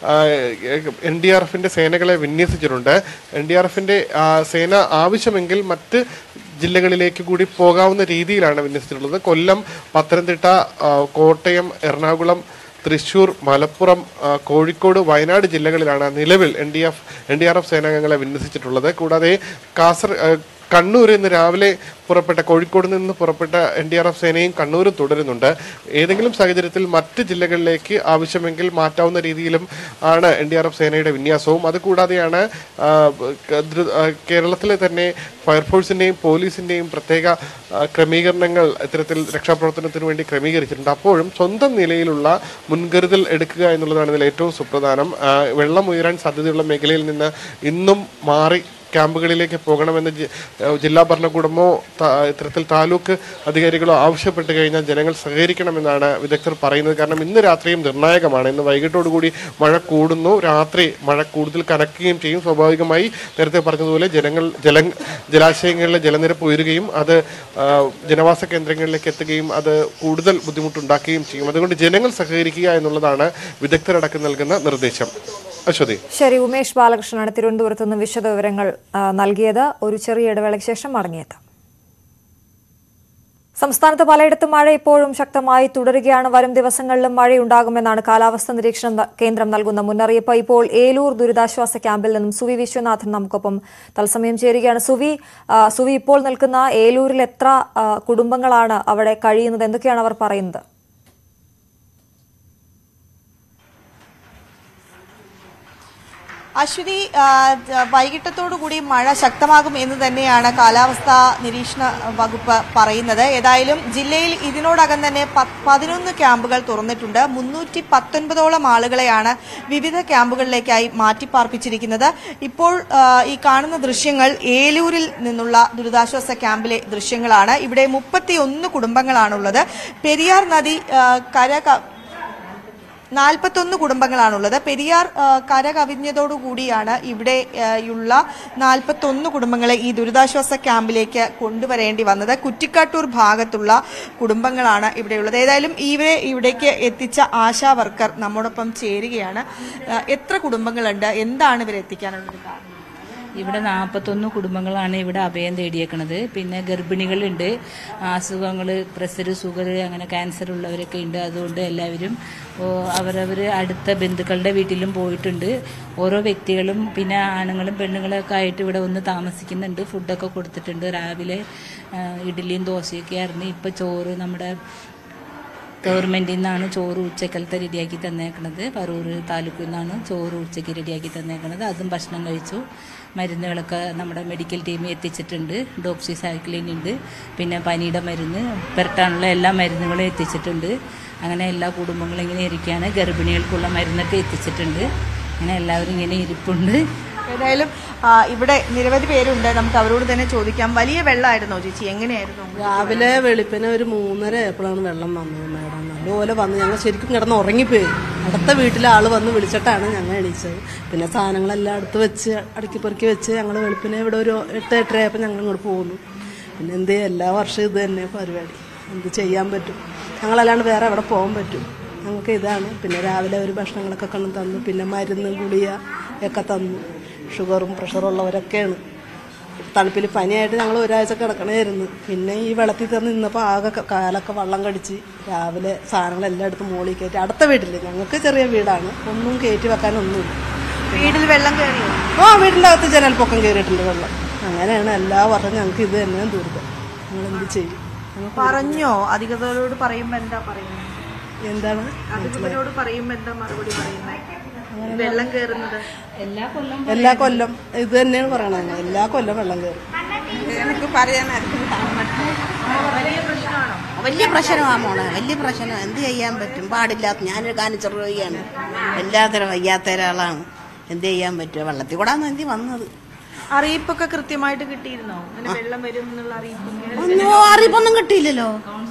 Speaker 6: എൻ ഡി ആർ എഫിന്റെ സേനകളെ വിന്യസിച്ചിട്ടുണ്ട്. എൻ ഡി ആർ എഫിന്റെ സേന ആവശ്യമെങ്കിൽ മറ്റ് ജില്ലകളിലേക്ക് കൂടി പോകാവുന്ന രീതിയിലാണ് വിന്യസിച്ചിട്ടുള്ളത്. കൊല്ലം, പത്തനംതിട്ട, കോട്ടയം, എറണാകുളം, തൃശൂർ, മലപ്പുറം, കോഴിക്കോട്, വയനാട് ജില്ലകളിലാണ് നിലവിൽ N D F N D R F സേനാംഗങ്ങളെ വിന്യസിച്ചിട്ടുള്ളത്. കൂടാതെ കാസർ കണ്ണൂർ ഇന്ന് രാവിലെ പുറപ്പെട്ട കോഴിക്കോട് നിന്ന് പുറപ്പെട്ട എൻ ഡി ആർ എഫ് സേനയും കണ്ണൂരും തുടരുന്നുണ്ട്. ഏതെങ്കിലും സാഹചര്യത്തിൽ മറ്റ് ജില്ലകളിലേക്ക് ആവശ്യമെങ്കിൽ മാറ്റാവുന്ന രീതിയിലും ആണ് എൻ ഡി ആർ എഫ് സേനയുടെ വിന്യാസവും. അതുകൂടാതെയാണ് കേരളത്തിലെ തന്നെ ഫയർഫോഴ്സിൻ്റെയും പോലീസിൻ്റെയും പ്രത്യേക ക്രമീകരണങ്ങൾ ഇത്തരത്തിൽ രക്ഷാപ്രവർത്തനത്തിന് വേണ്ടി ക്രമീകരിച്ചിട്ടുണ്ട്. അപ്പോഴും സ്വന്തം നിലയിലുള്ള മുൻകരുതൽ എടുക്കുക എന്നുള്ളതാണ് ഇതിൽ ഏറ്റവും സുപ്രധാനം. വെള്ളം ഉയരാൻ സാധ്യതയുള്ള മേഖലയിൽ നിന്ന് ഇന്നും മാറി ക്യാമ്പുകളിലേക്ക് പോകണമെന്ന് ജില്ലാ ഭരണകൂടമോ ഇത്തരത്തിൽ താലൂക്ക് അധികാരികളോ ആവശ്യപ്പെട്ട് കഴിഞ്ഞാൽ ജനങ്ങൾ സഹകരിക്കണമെന്നാണ് വിദഗ്ധർ പറയുന്നത്. കാരണം ഇന്ന് രാത്രിയും നിർണായകമാണ്. ഇന്ന് വൈകിട്ടോടുകൂടി മഴ കൂടുന്നു, രാത്രി മഴ കൂടുതൽ കനക്കുകയും ചെയ്യും. സ്വാഭാവികമായി നേരത്തെ പറഞ്ഞതുപോലെ ജനങ്ങൾ ജല ജലാശയങ്ങളിലെ ജലനിരപ്പ് ഉയരുകയും അത് ജനവാസ കേന്ദ്രങ്ങളിലേക്ക് എത്തുകയും അത് കൂടുതൽ ബുദ്ധിമുട്ടുണ്ടാക്കുകയും ചെയ്യും. അതുകൊണ്ട് ജനങ്ങൾ സഹകരിക്കുക എന്നുള്ളതാണ് വിദഗ്ധരടക്കം നൽകുന്ന നിർദ്ദേശം. അശ്വതി.
Speaker 1: ശരി, ഉമേഷ് ബാലകൃഷ്ണനാണ് തിരുവനന്തപുരത്ത് നിന്ന് വിശദ വിവരങ്ങൾ നൽകിയത്. ഒരു ചെറിയ ഇടവേളയ്ക്ക് ശേഷം മടങ്ങിയെത്താം. സംസ്ഥാനത്ത് പലയിടത്തും മഴ ഇപ്പോഴും ശക്തമായി തുടരുകയാണ്. വരും ദിവസങ്ങളിലും മഴയുണ്ടാകുമെന്നാണ് കാലാവസ്ഥാ നിരീക്ഷണ കേന്ദ്രം നൽകുന്ന മുന്നറിയിപ്പ്. ഇപ്പോൾ ഏലൂർ ദുരിതാശ്വാസ ക്യാമ്പിൽ നിന്നും സുവി വിശ്വനാഥൻ നമുക്കൊപ്പം തത്സമയം ചേരുകയാണ്. സുവി സുവി ഇപ്പോൾ നിൽക്കുന്ന ഏലൂരിൽ എത്ര കുടുംബങ്ങളാണ് അവിടെ കഴിയുന്നത്? എന്തൊക്കെയാണ് അവർ പറയുന്നത്?
Speaker 7: അശ്വതി, വൈകിട്ടത്തോടുകൂടി മഴ ശക്തമാകും എന്ന് തന്നെയാണ് കാലാവസ്ഥാ നിരീക്ഷണ വകുപ്പ് പറയുന്നത്. ഏതായാലും ജില്ലയിൽ ഇതിനോടകം തന്നെ പതിനൊന്ന് ക്യാമ്പുകൾ തുറന്നിട്ടുണ്ട്. മുന്നൂറ്റി പത്തൊൻപതോളം ആളുകളെയാണ് വിവിധ ക്യാമ്പുകളിലേക്കായി മാറ്റിപ്പാർപ്പിച്ചിരിക്കുന്നത്. ഇപ്പോൾ ഈ കാണുന്ന ദൃശ്യങ്ങൾ ഏലൂരിൽ നിന്നുള്ള ദുരിതാശ്വാസ ക്യാമ്പിലെ ദൃശ്യങ്ങളാണ്. ഇവിടെ മുപ്പത്തി ഒന്ന് കുടുംബങ്ങളാണുള്ളത്. പെരിയാർ നദി കര നാൽപ്പത്തൊന്ന് കുടുംബങ്ങളാണുള്ളത്. പെരിയാർ കര കവിഞ്ഞതോടുകൂടിയാണ് ഇവിടെയുള്ള നാൽപ്പത്തൊന്ന് കുടുംബങ്ങളെ ഈ ദുരിതാശ്വാസ ക്യാമ്പിലേക്ക് കൊണ്ടുവരേണ്ടി വന്നത്. കുറ്റിക്കാട്ടൂർ ഭാഗത്തുള്ള കുടുംബങ്ങളാണ് ഇവിടെയുള്ളത്. ഏതായാലും ഇവരെ ഇവിടേക്ക് എത്തിച്ച ആശാ വർക്കർ നമ്മോടൊപ്പം ചേരുകയാണ്. എത്ര കുടുംബങ്ങളുണ്ട്? എന്താണ് ഇവരെ എത്തിക്കാനുള്ളത്?
Speaker 8: ഇവിടെ നാൽപ്പത്തൊന്ന് കുടുംബങ്ങളാണ് ഇവിടെ അഭയം തേടിയേക്കുന്നത്. പിന്നെ ഗർഭിണികളുണ്ട്, അസുഖങ്ങൾ, പ്രഷർ, ഷുഗർ, അങ്ങനെ ക്യാൻസർ ഉള്ളവരൊക്കെ ഉണ്ട്. അതുകൊണ്ട് എല്ലാവരും അവരവർ അടുത്ത ബന്ധുക്കളുടെ വീട്ടിലും പോയിട്ടുണ്ട്. ഓരോ വ്യക്തികളും പിന്നെ ആണുങ്ങളും പെണ്ണുങ്ങളൊക്കെ ആയിട്ട് ഇവിടെ വന്ന് താമസിക്കുന്നുണ്ട്. ഫുഡൊക്കെ കൊടുത്തിട്ടുണ്ട്. രാവിലെ ഇഡ്ഡലിയും ദോശയൊക്കെ ആയിരുന്നു. ഇപ്പം ചോറ്, നമ്മുടെ ഗവൺമെൻറ്റിൽ നിന്നാണ് ചോറ് ഉച്ചക്കലത്തെ റെഡിയാക്കി തന്നേക്കണത്. പറൂർ താലൂക്കിൽ നിന്നാണ് ചോറ് ഉച്ചയ്ക്ക് റെഡിയാക്കി തന്നേക്കണത്. അതും ഭക്ഷണം കഴിച്ചു. മരുന്നുകളൊക്കെ നമ്മുടെ മെഡിക്കൽ ടീം എത്തിച്ചിട്ടുണ്ട്. ഡോക്സി സൈക്ലിൻ ഉണ്ട്, പിന്നെ പനിയുടെ മരുന്ന്, പെരട്ടാനുള്ള എല്ലാ മരുന്നുകളും എത്തിച്ചിട്ടുണ്ട്. അങ്ങനെ എല്ലാ കുടുംബങ്ങളും ഇങ്ങനെ ഇരിക്കുകയാണ്. ഗർഭിണികൾക്കുള്ള മരുന്നൊക്കെ എത്തിച്ചിട്ടുണ്ട്. അങ്ങനെ എല്ലാവരും ഇങ്ങനെ ഇരിപ്പുണ്ട്.
Speaker 7: ഏതായാലും ഇവിടെ നിരവധി പേരുണ്ട്, നമുക്ക് അവരോട് തന്നെ ചോദിക്കാം. വലിയ വെള്ളമായിരുന്നോ ചേച്ചി? എങ്ങനെയായിരുന്നു?
Speaker 9: രാവിലെ വെളുപ്പിനെ ഒരു മൂന്നര ആയപ്പോഴാണ് വെള്ളം വന്നത് മേഡം. നല്ലപോലെ വന്ന് ഞങ്ങൾ ശരിക്കും കിടന്ന് ഉറങ്ങിപ്പോയി. അടുത്ത വീട്ടിലെ ആൾ വന്ന് വിളിച്ചിട്ടാണ് ഞങ്ങൾ എണീച്ചത്. പിന്നെ സാധനങ്ങളെല്ലാം അടുത്ത് വെച്ച് അടുക്കി പെറുക്കി വെച്ച് ഞങ്ങൾ വെളുപ്പിനെ ഇവിടെ ഒരു എട്ട് എട്ടര ആയപ്പോൾ ഞങ്ങൾ ഇങ്ങോട്ട് പോകുന്നു. പിന്നെ എന്ത് എല്ലാ വർഷവും ഇത് തന്നെ പരിപാടി. എന്ത് ചെയ്യാൻ പറ്റും? ഞങ്ങളല്ലാണ്ട് വേറെ എവിടെ പോകാൻ പറ്റും? ഞങ്ങൾക്ക് ഇതാണ്. പിന്നെ രാവിലെ ഒരു ഭക്ഷണങ്ങളൊക്കെ കണ്ണു തന്നു, പിന്നെ മരുന്ന് ഗുളിക ഒക്കെ തന്നു. ഷുഗറും പ്രഷറും ഉള്ളവരൊക്കെയാണ്. തണുപ്പിൽ പനിയായിട്ട് ഞങ്ങൾ ഒരാഴ്ച കിടക്കണമായിരുന്നു. പിന്നെ ഈ വെള്ളത്തിൽ തന്നെ നിന്നപ്പോൾ ആകെ കാലൊക്കെ വെള്ളം കടിച്ച് രാവിലെ സാധനങ്ങളെല്ലാം എടുത്ത് മോളിൽ കയറ്റി അടുത്ത വീട്ടിൽ, ഞങ്ങൾക്ക് ചെറിയ വീടാണ്, ഒന്നും കയറ്റി വെക്കാനൊന്നുമില്ല.
Speaker 7: വീട്ടിൽ വെള്ളം കയറിയോ?
Speaker 9: ആ വീടിൻ്റെ അകത്ത് ജനൽപ്പൊക്കം കയറിയിട്ടുണ്ട് വെള്ളം. അങ്ങനെയാണ് എല്ലാ വർഷവും ഞങ്ങൾക്ക് ഇത് തന്നെ ദുരിതം. ഞങ്ങൾ എന്ത് ചെയ്യും?
Speaker 7: പറഞ്ഞോ അധികൃതരോട് പറയുമ്പോൾ എന്താ പറയുന്നത്?
Speaker 9: എന്താണ്
Speaker 7: അധികൃതരോട് പറയുമ്പോൾ എന്താ മറുപടി പറയുന്നത്? വെള്ളം കയറുന്നത്
Speaker 8: എല്ലാ കൊല്ലം
Speaker 9: എല്ലാ കൊല്ലം ഇത് തന്നെയാണ് പറയണത്. എല്ലാ കൊല്ലം വെള്ളം കയറും.
Speaker 10: എനിക്ക് പറയാനായിരിക്കും വലിയ പ്രശ്നമാണ് മോളെ, വലിയ പ്രശ്നം. എന്ത് ചെയ്യാൻ പറ്റും? പാടില്ലാത്ത ഞാനൊരു കാനിച്ചർ രോഗിയാണ്, എല്ലാത്തരം വയ്യാത്ത ഒരാളാണ്. എന്ത് ചെയ്യാൻ പറ്റുമോ? വെള്ളത്തിൽ കൂടാന്ന് എന്തി വന്നത്.
Speaker 7: അറിയിപ്പൊക്കെ കൃത്യമായിട്ട് കിട്ടിയിരുന്നോ? വെള്ളം വരും എന്നുള്ള അറിയിപ്പ്?
Speaker 10: ഒന്നും അറിയിപ്പൊന്നും കിട്ടിയില്ലല്ലോ.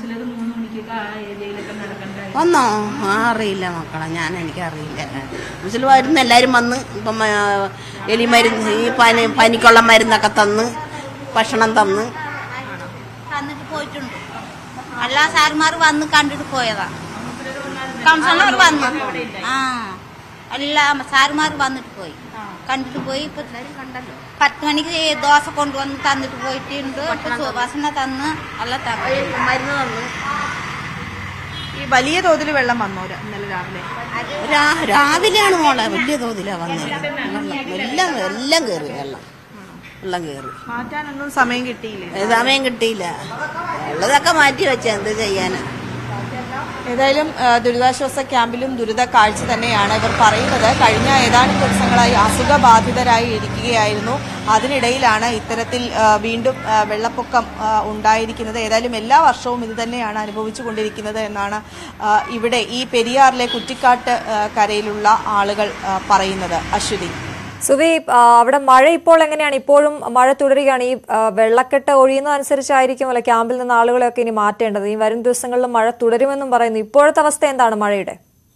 Speaker 10: വന്നോ? ആ അറിയില്ല മക്കളെ, ഞാൻ എനിക്കറിയില്ല. മുസ്ലിമായിരുന്നു എല്ലാവരും വന്ന് ഇപ്പം എലി മരുന്ന്, ഈ പനി പനിക്കുള്ള മരുന്നൊക്കെ തന്ന് ഭക്ഷണം തന്ന്
Speaker 11: തന്നിട്ട് പോയിട്ടുണ്ട്. എല്ലാ സാറുമാർ വന്ന് കണ്ടിട്ട് പോയതാ. കൗൺസിലർ വന്നു. ആ എല്ലാ സാറുമാർ വന്നിട്ട് പോയി, കണ്ടിട്ട് പോയി. ഇപ്പൊ കണ്ടല്ലോ, പത്ത് മണിക്ക് ദോശ കൊണ്ടുവന്ന് തന്നിട്ട് പോയിട്ടുണ്ട്. ഭക്ഷണം തന്ന് എല്ലാം തന്നു, മരുന്ന് തന്നു.
Speaker 7: ഈ വലിയ തോതിൽ വെള്ളം വന്നോ ഇന്നലെ രാവിലെ?
Speaker 10: രാവിലെയാണ് മോളെ വലിയ തോതിലാ വന്നത്. എല്ലാം എല്ലാം കയറി വെള്ളം വെള്ളം കയറി.
Speaker 7: മാറ്റാനൊന്നും സമയം കിട്ടിയില്ല?
Speaker 10: സമയം കിട്ടിയില്ല. ഉള്ളതൊക്കെ മാറ്റി വെച്ച എന്ത് ചെയ്യാന്.
Speaker 7: ഏതായാലും ദുരിതാശ്വാസ ക്യാമ്പിലും ദുരിത കാഴ്ച തന്നെയാണ് ഇവർ പറയുന്നത്. കഴിഞ്ഞ ഏതാനും ദിവസങ്ങളായി അസുഖബാധിതരായി ഇരിക്കുകയായിരുന്നു. അതിനിടയിലാണ് ഇത്തരത്തിൽ വീണ്ടും വെള്ളപ്പൊക്കം ഉണ്ടായിരിക്കുന്നത്. ഏതായാലും എല്ലാ വർഷവും ഇത് തന്നെയാണ് അനുഭവിച്ചു കൊണ്ടിരിക്കുന്നത് എന്നാണ് ഇവിടെ ഈ പെരിയാറിലെ കുറ്റിക്കാട്ട് കരയിലുള്ള ആളുകൾ പറയുന്നത്. അശ്വതി,
Speaker 1: സുവി, അവിടെ മഴ ഇപ്പോൾ എങ്ങനെയാണ്? ഇപ്പോഴും മഴ തുടരുകയാണ്. ഈ വെള്ളക്കെട്ട് ഒഴിയുന്നതനുസരിച്ചായിരിക്കുമല്ലോ ക്യാമ്പിൽ നിന്ന് ആളുകളെയൊക്കെ ഇനി മാറ്റേണ്ടത്. ഈ വരും ദിവസങ്ങളിലും മഴ തുടരുമെന്നും പറയുന്നു. ഇപ്പോഴത്തെ അവസ്ഥ എന്താണ് മഴയുടെ?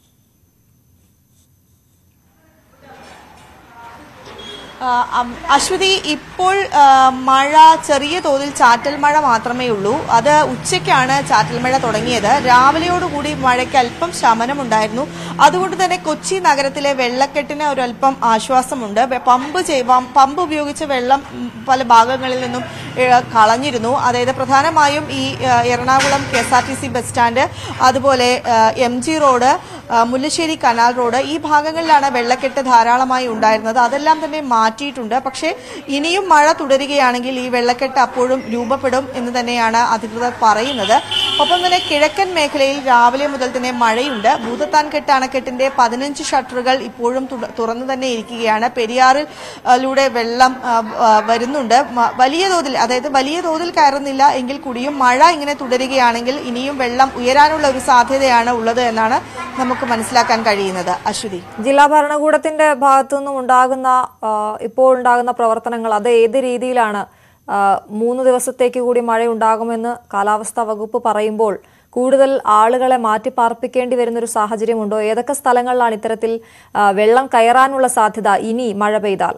Speaker 7: അശ്വതി, ഇപ്പോൾ മഴ ചെറിയ തോതിൽ ചാറ്റൽ മഴ മാത്രമേ ഉള്ളൂ. അത് ഉച്ചയ്ക്കാണ് ചാറ്റൽ മഴ തുടങ്ങിയത്. രാവിലെയോടുകൂടി മഴയ്ക്ക് അല്പം ശമനമുണ്ടായിരുന്നു. അതുകൊണ്ട് തന്നെ കൊച്ചി നഗരത്തിലെ വെള്ളക്കെട്ടിന് ഒരല്പം ആശ്വാസമുണ്ട്. പമ്പ് പമ്പ് ഉപയോഗിച്ച് വെള്ളം പല ഭാഗങ്ങളിൽ നിന്നും കളഞ്ഞിരുന്നു. അതായത് പ്രധാനമായും ഈ Ernakulam K S R T C bus stand, അതുപോലെ M G road, Mullassery canal road, ഈ ഭാഗങ്ങളിലാണ് വെള്ളക്കെട്ട് ധാരാളമായി ഉണ്ടായിരുന്നത്. അതെല്ലാം തന്നെ മാറ്റിയിട്ടുണ്ട്. പക്ഷേ ഇനിയും മഴ തുടരുകയാണെങ്കിൽ ഈ വെള്ളക്കെട്ട് അപ്പോഴും രൂപപ്പെടും എന്ന് തന്നെയാണ് അധികൃതർ പറയുന്നത്. ഒപ്പം തന്നെ കിഴക്കൻ മേഖലയിൽ രാവിലെ മുതൽ തന്നെ മഴയുണ്ട്. ഭൂതത്താൻകെട്ട് അണക്കെട്ടിന്റെ പതിനഞ്ച് ഷട്ടറുകൾ ഇപ്പോഴും തുറന്നു തന്നെ ഇരിക്കുകയാണ്. പെരിയാറിലൂടെ വെള്ളം വരുന്നുണ്ട്. വലിയ തോതിൽ, അതായത് വലിയ തോതിൽ കയറുന്നില്ല എങ്കിൽ കൂടിയും മഴ ഇങ്ങനെ തുടരുകയാണെങ്കിൽ ഇനിയും വെള്ളം ഉയരാനുള്ള ഒരു സാധ്യതയാണ് ഉള്ളത് എന്നാണ് നമുക്ക് മനസ്സിലാക്കാൻ കഴിയുന്നത്. അശ്വതി,
Speaker 1: ജില്ലാ ഭരണകൂടത്തിന്റെ ഭാഗത്തു നിന്നും ഉണ്ടാകുന്ന ഇപ്പോൾ ഉണ്ടാകുന്ന പ്രവർത്തനങ്ങൾ അത് ഏത് രീതിയിലാണ്? മൂന്ന് ദിവസത്തേക്ക് കൂടി മഴ ഉണ്ടാകുമെന്ന് കാലാവസ്ഥാ വകുപ്പ് പറയുമ്പോൾ കൂടുതൽ ആളുകളെ മാറ്റിപ്പാർപ്പിക്കേണ്ടി വരുന്നൊരു സാഹചര്യമുണ്ടോ? ഏതൊക്കെ സ്ഥലങ്ങളിലാണ് ഇത്തരത്തിൽ വെള്ളം കയറാനുള്ള സാധ്യത ഇനി മഴ പെയ്താൽ?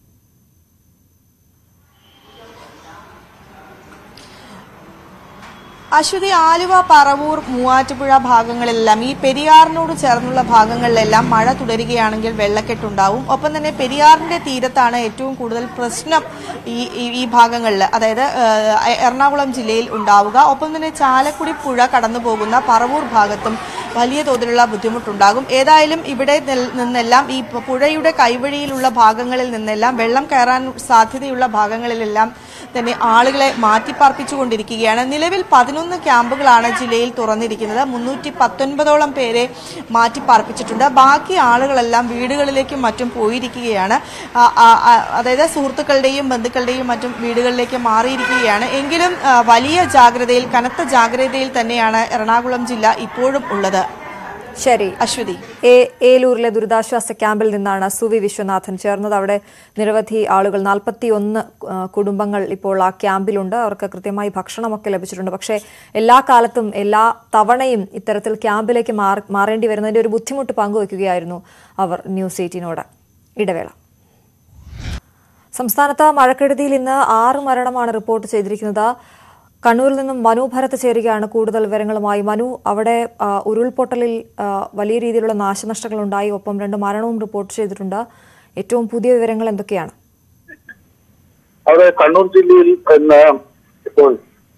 Speaker 7: അശ്വതി, ആലുവ, പറവൂർ, മൂവാറ്റുപുഴ ഭാഗങ്ങളിലെല്ലാം ഈ പെരിയാറിനോട് ചേർന്നുള്ള ഭാഗങ്ങളിലെല്ലാം മഴ തുടരുകയാണെങ്കിൽ വെള്ളക്കെട്ടുണ്ടാവും. ഒപ്പം തന്നെ പെരിയാറിന്റെ തീരത്താണ് ഏറ്റവും കൂടുതൽ പ്രശ്നം ഈ ഈ ഭാഗങ്ങളിൽ, അതായത് എറണാകുളം ജില്ലയിൽ ഉണ്ടാവുക. ഒപ്പം തന്നെ ചാലക്കുടി പുഴ കടന്നു പോകുന്ന പറവൂർ ഭാഗത്തും വലിയ തോതിലുള്ള ബുദ്ധിമുട്ടുണ്ടാകും. ഏതായാലും ഇവിടെ നിന്നെല്ലാം ഈ പുഴയുടെ കൈവഴിയിലുള്ള ഭാഗങ്ങളിൽ നിന്നെല്ലാം വെള്ളം കയറാൻ സാധ്യതയുള്ള ഭാഗങ്ങളിലെല്ലാം തന്നെ ആളുകളെ മാറ്റിപ്പാർപ്പിച്ചുകൊണ്ടിരിക്കുകയാണ്. നിലവിൽ പതിനൊന്ന് ക്യാമ്പുകളാണ് ജില്ലയിൽ തുറന്നിരിക്കുന്നത്. മുന്നൂറ്റി പത്തൊൻപതോളം പേരെ മാറ്റിപ്പാർപ്പിച്ചിട്ടുണ്ട്. ബാക്കി ആളുകളെല്ലാം വീടുകളിലേക്കും മറ്റും പോയിരിക്കുകയാണ്. അതായത് സുഹൃത്തുക്കളുടെയും ബന്ധുക്കളുടെയും മറ്റും വീടുകളിലേക്ക് മാറിയിരിക്കുകയാണ്. എങ്കിലും വലിയ ജാഗ്രതയിൽ, കനത്ത ജാഗ്രതയിൽ തന്നെയാണ് എറണാകുളം ജില്ല ഇപ്പോഴും ഉള്ളത്.
Speaker 1: ശരി
Speaker 7: അശ്വതി.
Speaker 1: ഏലൂരിലെ ദുരിതാശ്വാസ ക്യാമ്പിൽ നിന്നാണ് സുവി വിശ്വനാഥൻ ചേർന്നത്. അവിടെ നിരവധി ആളുകൾ, നാൽപ്പത്തി ഒന്ന് കുടുംബങ്ങൾ ഇപ്പോൾ ആ ക്യാമ്പിലുണ്ട്. അവർക്ക് കൃത്യമായി ഭക്ഷണമൊക്കെ ലഭിച്ചിട്ടുണ്ട്. പക്ഷേ എല്ലാ കാലത്തും എല്ലാ തവണയും ഇത്തരത്തിൽ ക്യാമ്പിലേക്ക് മാറേണ്ടി വരുന്നതിന്റെ ഒരു ബുദ്ധിമുട്ട് പങ്കുവയ്ക്കുകയായിരുന്നു അവർ ന്യൂസ് എയ്റ്റീനോട്. ഇടവേള. സംസ്ഥാനത്ത് മഴക്കെടുതിയിൽ ഇന്ന് ആറ് മരണമാണ് റിപ്പോർട്ട് ചെയ്തിരിക്കുന്നത്. കണ്ണൂരിൽ നിന്നും മനു ഭരത് ചേരുകയാണ് കൂടുതൽ വിവരങ്ങളുമായി. മനു, അവിടെ ഉരുൾപൊട്ടലിൽ വലിയ രീതിയിലുള്ള നാശനഷ്ടങ്ങൾ ഉണ്ടായി, ഒപ്പം രണ്ട് മരണവും റിപ്പോർട്ട് ചെയ്തിട്ടുണ്ട്. ഏറ്റവും പുതിയ വിവരങ്ങൾ എന്തൊക്കെയാണ്?
Speaker 12: അവിടെ കണ്ണൂർ ജില്ലയിൽ ഇന്ന് ഇപ്പോൾ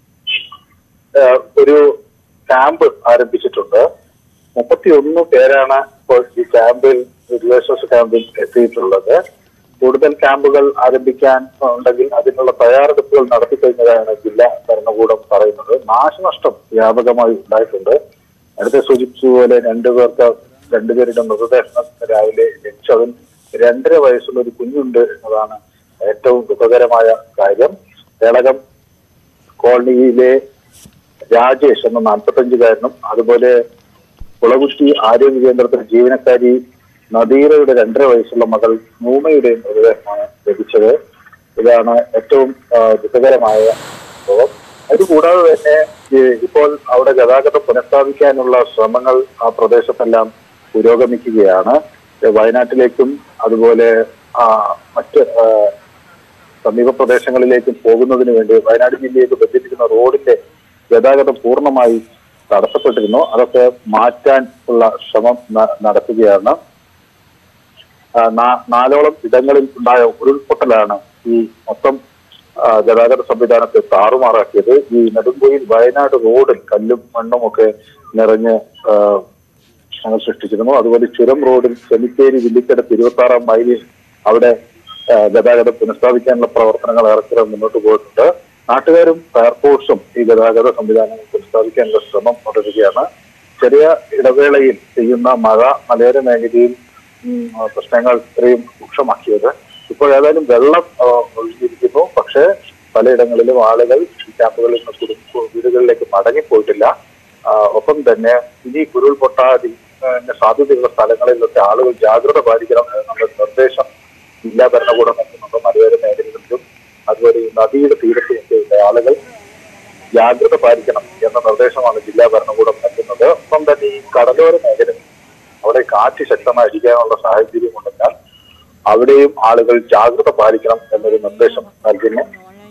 Speaker 12: ഒരു ക്യാമ്പ് ആരംഭിച്ചിട്ടുണ്ട്. മുപ്പത്തി ഒന്ന് പേരാണ് ഇപ്പോൾ ഈ ക്യാമ്പിൽ, ദുരിതാശ്വാസ ക്യാമ്പിൽ എത്തിയിട്ടുള്ളത്. കൂടുതൽ ക്യാമ്പുകൾ ആരംഭിക്കാൻ ഉണ്ടെങ്കിൽ അതിനുള്ള തയ്യാറെടുപ്പുകൾ നടത്തിക്കഴിഞ്ഞതാണ് ജില്ലാ ഭരണകൂടം പറയുന്നത്. നാശനഷ്ടം വ്യാപകമായി ഉണ്ടായിട്ടുണ്ട്. നേരത്തെ സൂചിപ്പിച്ചതുപോലെ രണ്ടുപേർക്ക് രണ്ടുപേരുടെ മൃതദേഹം രാവിലെ ലഭിച്ചതും രണ്ടര വയസ്സുള്ള ഒരു കുഞ്ഞുണ്ട് എന്നതാണ് ഏറ്റവും ദുഃഖകരമായ കാര്യം. കേളകം കോളനിയിലെ രാജേഷ് എന്ന നാൽപ്പത്തഞ്ചുകാരനും അതുപോലെ കുളകുറ്റി ആരോഗ്യ കേന്ദ്രത്തിലെ ജീവനക്കാരി നദീറയുടെ രണ്ടര വയസ്സുള്ള മകൾ മൂമയുടെ മൃതദേഹമാണ് ലഭിച്ചത്. ഇതാണ് ഏറ്റവും ദുഃഖകരമായ സംഭവം. അതുകൂടാതെ തന്നെ ഇപ്പോൾ അവിടെ ഗതാഗതം പുനഃസ്ഥാപിക്കാനുള്ള ശ്രമങ്ങൾ ആ പ്രദേശത്തെല്ലാം പുരോഗമിക്കുകയാണ്. വയനാട്ടിലേക്കും അതുപോലെ മറ്റ് സമീപ പ്രദേശങ്ങളിലേക്കും പോകുന്നതിന് വേണ്ടി വയനാട് ജില്ലയിലേക്ക് ബന്ധിപ്പിക്കുന്ന റോഡിന്റെ ഗതാഗതം പൂർണ്ണമായി തടസ്സപ്പെട്ടിരുന്നു. അതൊക്കെ മാറ്റാൻ ഉള്ള ശ്രമം നടത്തുകയാണ്. നാലോളം ഇടങ്ങളിൽ ഉണ്ടായ ഉരുൾപൊട്ടലാണ് ഈ മൊത്തം ഗതാഗത സംവിധാനത്തെ താറുമാറാക്കിയത്. ഈ നെടുമ്പുയിൽ വയനാട് റോഡിൽ കല്ലും മണ്ണും ഒക്കെ നിറഞ്ഞ് ഞങ്ങൾ സൃഷ്ടിച്ചിരുന്നു. അതുപോലെ ചുരം റോഡിൽ സെമിത്തേരി വില്ലിക്കടത്ത് ഇരുപത്തി ആറാം മൈലിൽ അവിടെ ഗതാഗതം പുനഃസ്ഥാപിക്കാനുള്ള പ്രവർത്തനങ്ങൾ ഏറെക്കുറെ മുന്നോട്ട് പോയിട്ടുണ്ട്. നാട്ടുകാരും ഫയർഫോഴ്സും ഈ ഗതാഗത സംവിധാനങ്ങൾ പുനഃസ്ഥാപിക്കാനുള്ള ശ്രമം തുടരുകയാണ്. ചെറിയ ഇടവേളയിൽ ചെയ്യുന്ന മഴ മലയോര മേഖലയിൽ പ്രശ്നങ്ങൾ ഇത്രയും രൂക്ഷമാക്കിയത്. ഇപ്പോൾ ഏതായാലും വെള്ളം ഒഴിഞ്ഞിരിക്കുന്നു. പക്ഷേ പലയിടങ്ങളിലും ആളുകൾ ഈ ക്യാമ്പുകളിൽ നിന്ന് വീടുകളിലേക്ക് മടങ്ങിപ്പോയിട്ടില്ല. ഒപ്പം തന്നെ ഇനി ഉരുൾപൊട്ടാതി സാധ്യതയുള്ള സ്ഥലങ്ങളിലൊക്കെ ആളുകൾ ജാഗ്രത പാലിക്കണം എന്നുള്ള നിർദ്ദേശം ജില്ലാ ഭരണകൂടം നൽകുന്നുണ്ട്. മലയോര മേഖലകളിലും അതുപോലെ ഈ നദിയുടെ തീരത്തുമൊക്കെയുള്ള ആളുകൾ ജാഗ്രത പാലിക്കണം എന്ന നിർദ്ദേശമാണ് ജില്ലാ ഭരണകൂടം നൽകുന്നത്. ഒപ്പം തന്നെ ഈ കടലോര മേഖല അവിടെ കാറ്റ് ശക്തമായി അടിക്കാനുള്ള സാഹചര്യം ഉണ്ടെന്നാൽ അവിടെയും ആളുകൾ ജാഗ്രത പാലിക്കണം എന്നൊരു നിർദ്ദേശം നൽകുന്നു.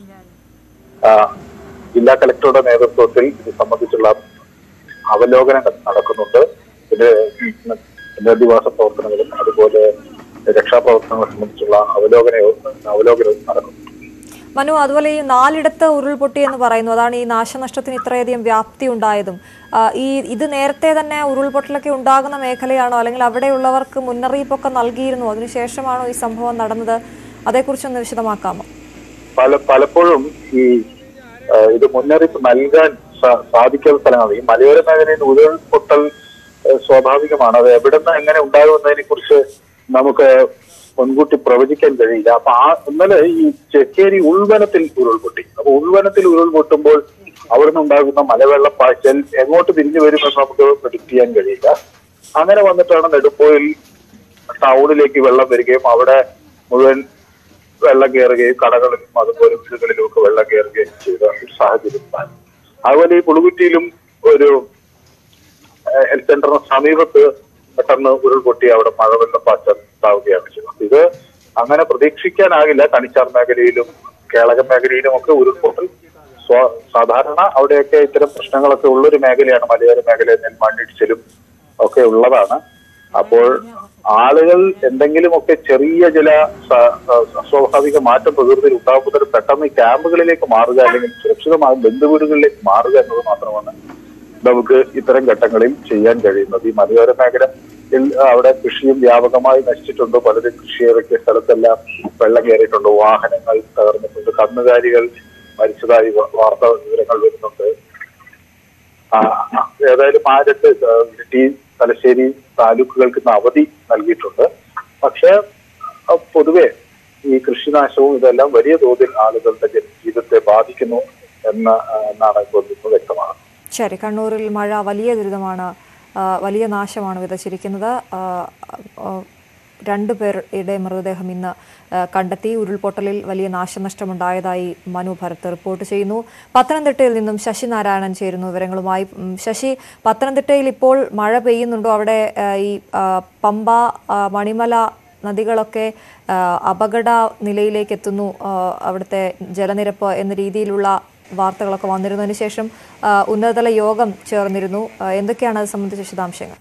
Speaker 12: ജില്ലാ കളക്ടറുടെ നേതൃത്വത്തിൽ ഇത് സംബന്ധിച്ചുള്ള അവലോകനങ്ങൾ നടക്കുന്നുണ്ട്. ഇത് പുനരധിവാസ പ്രവർത്തനങ്ങളും അതുപോലെ രക്ഷാപ്രവർത്തനങ്ങളെ സംബന്ധിച്ചുള്ള അവലോകന അവലോകനവും നടക്കുന്നു.
Speaker 1: മനു, അതുപോലെ ഈ നാലിടത്ത് ഉരുൾപൊട്ടി എന്ന് പറയുന്നു, അതാണ് ഈ നാശനഷ്ടത്തിന് ഇത്രയധികം വ്യാപ്തി ഉണ്ടായതും. ഈ ഇത് നേരത്തെ തന്നെ ഉരുൾപൊട്ടലൊക്കെ ഉണ്ടാകുന്ന മേഖലയാണോ, അല്ലെങ്കിൽ അവിടെയുള്ളവർക്ക് മുന്നറിയിപ്പൊക്കെ നൽകിയിരുന്നു, അതിനുശേഷമാണോ ഈ സംഭവം നടന്നത്? അതേക്കുറിച്ചൊന്ന് വിശദമാക്കാമോ?
Speaker 12: പല പലപ്പോഴും ഈ ഇത് മുന്നറിയിപ്പ് നൽകാൻ സാധിക്കാത്ത സ്ഥലങ്ങളാണ്. ഈ മലയോര മേഖലയിൽ ഉരുൾപൊട്ടൽ സ്വാഭാവികമാണ്. അത് എവിടെ നിന്ന് എങ്ങനെ ഉണ്ടാകുമെന്നതിനെ കുറിച്ച് നമുക്ക് മുൻകൂട്ടി പ്രവചിക്കാൻ കഴിയില്ല. അപ്പൊ ആ ഇന്നലെ ഈ ചെക്കേരി ഉൾവനത്തിൽ ഉരുൾപൊട്ടി. അപ്പൊ ഉൾവനത്തിൽ ഉരുൾപൊട്ടുമ്പോൾ അവിടുന്ന് ഉണ്ടാകുന്ന മലവെള്ളപ്പാച്ചൽ എങ്ങോട്ട് തിരിഞ്ഞു വരുമെന്ന് നമുക്ക് പ്രെഡിക്ട് ചെയ്യാൻ കഴിയില്ല. അങ്ങനെ വന്നിട്ടാണ് നെടുമ്പോയിൽ ടൗണിലേക്ക് വെള്ളം വരികയും അവിടെ മുഴുവൻ വെള്ളം കയറുകയും കടകളിലും അതുപോലെ വീടുകളിലും ഒക്കെ വെള്ളം കയറുകയും ചെയ്ത ഒരു സാഹചര്യം. അതുപോലെ ഈ പുളുകുറ്റിയിലും ഒരു ഹെൽത്ത് സെന്ററിന് സമീപത്ത് പെട്ടെന്ന് ഉരുൾപൊട്ടി അവിടെ മഴവെള്ളപ്പാച്ചൽ ഉണ്ടാവുകയാണ് ചെയ്യുന്നത്. ഇത് അങ്ങനെ പ്രതീക്ഷിക്കാനാകില്ല. കണിച്ചാർ മേഖലയിലും കേളകം മേഖലയിലും ഒക്കെ ഉരുൾപൊട്ടൽ സാധാരണ അവിടെയൊക്കെ ഇത്തരം പ്രശ്നങ്ങളൊക്കെ ഉള്ളൊരു മേഖലയാണ്. മലയോര മേഖല നെൽമണ്ണിടിച്ചിലും ഒക്കെ ഉള്ളതാണ്. അപ്പോൾ ആളുകൾ എന്തെങ്കിലുമൊക്കെ ചെറിയ ചില അസ്വാഭാവിക മാറ്റം പ്രകൃതിയിൽ ഉണ്ടാകുമ്പോൾ പെട്ടെന്ന് ക്യാമ്പുകളിലേക്ക് മാറുക അല്ലെങ്കിൽ സുരക്ഷിതമായ ബന്ധുവീടുകളിലേക്ക് മാറുക എന്നത് മാത്രമാണ് നമുക്ക് ഇത്തരം ഘട്ടങ്ങളിൽ ചെയ്യാൻ കഴിയുന്നത്. ഈ മലയോര മേഖല അവിടെ കൃഷിയും വ്യാപകമായി നശിച്ചിട്ടുണ്ട്. പലരും കൃഷി ഇറക്കിയ സ്ഥലത്തെല്ലാം വെള്ളം കയറിയിട്ടുണ്ട്, വാഹനങ്ങൾ തകർന്നിട്ടുണ്ട്, കന്നുകാലികൾ മരിച്ചതായി വാർത്താ വിവരങ്ങൾ വരുന്നുണ്ട്. ഏതായാലും ആ രണ്ട് ഇരിട്ടി തലശ്ശേരി താലൂക്കുകൾക്ക് ഇന്ന് അവധി നൽകിയിട്ടുണ്ട്. പക്ഷേ പൊതുവെ ഈ കൃഷിനാശവും ഇതെല്ലാം വലിയ തോതിൽ ആളുകളുടെ ജീവിതത്തെ ബാധിക്കുന്നു എന്ന് എന്നാണ് ഇപ്പോൾ വ്യക്തമാണ്.
Speaker 1: ശരി, കണ്ണൂരിൽ മഴ വലിയ ദുരിതമാണ്, വലിയ നാശമാണ് വിതച്ചിരിക്കുന്നത്. രണ്ടു പേരുടെ മൃതദേഹം ഇന്ന് കണ്ടെത്തി. ഉരുൾപൊട്ടലിൽ വലിയ നാശനഷ്ടമുണ്ടായതായി മനു ഭരത് റിപ്പോർട്ട് ചെയ്യുന്നു. പത്തനംതിട്ടയിൽ നിന്നും ശശി നാരായണൻ ചേരുന്നു വിവരങ്ങളുമായി. ശശി, പത്തനംതിട്ടയിൽ ഇപ്പോൾ മഴ പെയ്യുന്നുണ്ടോ? അവിടെ ഈ പമ്പ, മണിമല നദികളൊക്കെ അപകട നിലയിലേക്ക് എത്തുന്നു, അവിടുത്തെ ജലനിരപ്പ് എന്ന രീതിയിലുള്ള വാർത്തകളൊക്കെ വന്നിരുന്നതിന് ശേഷം ഉന്നതതല യോഗം ചേർന്നിരുന്നു. എന്തൊക്കെയാണ് അത് സംബന്ധിച്ച വിശദാംശങ്ങൾ?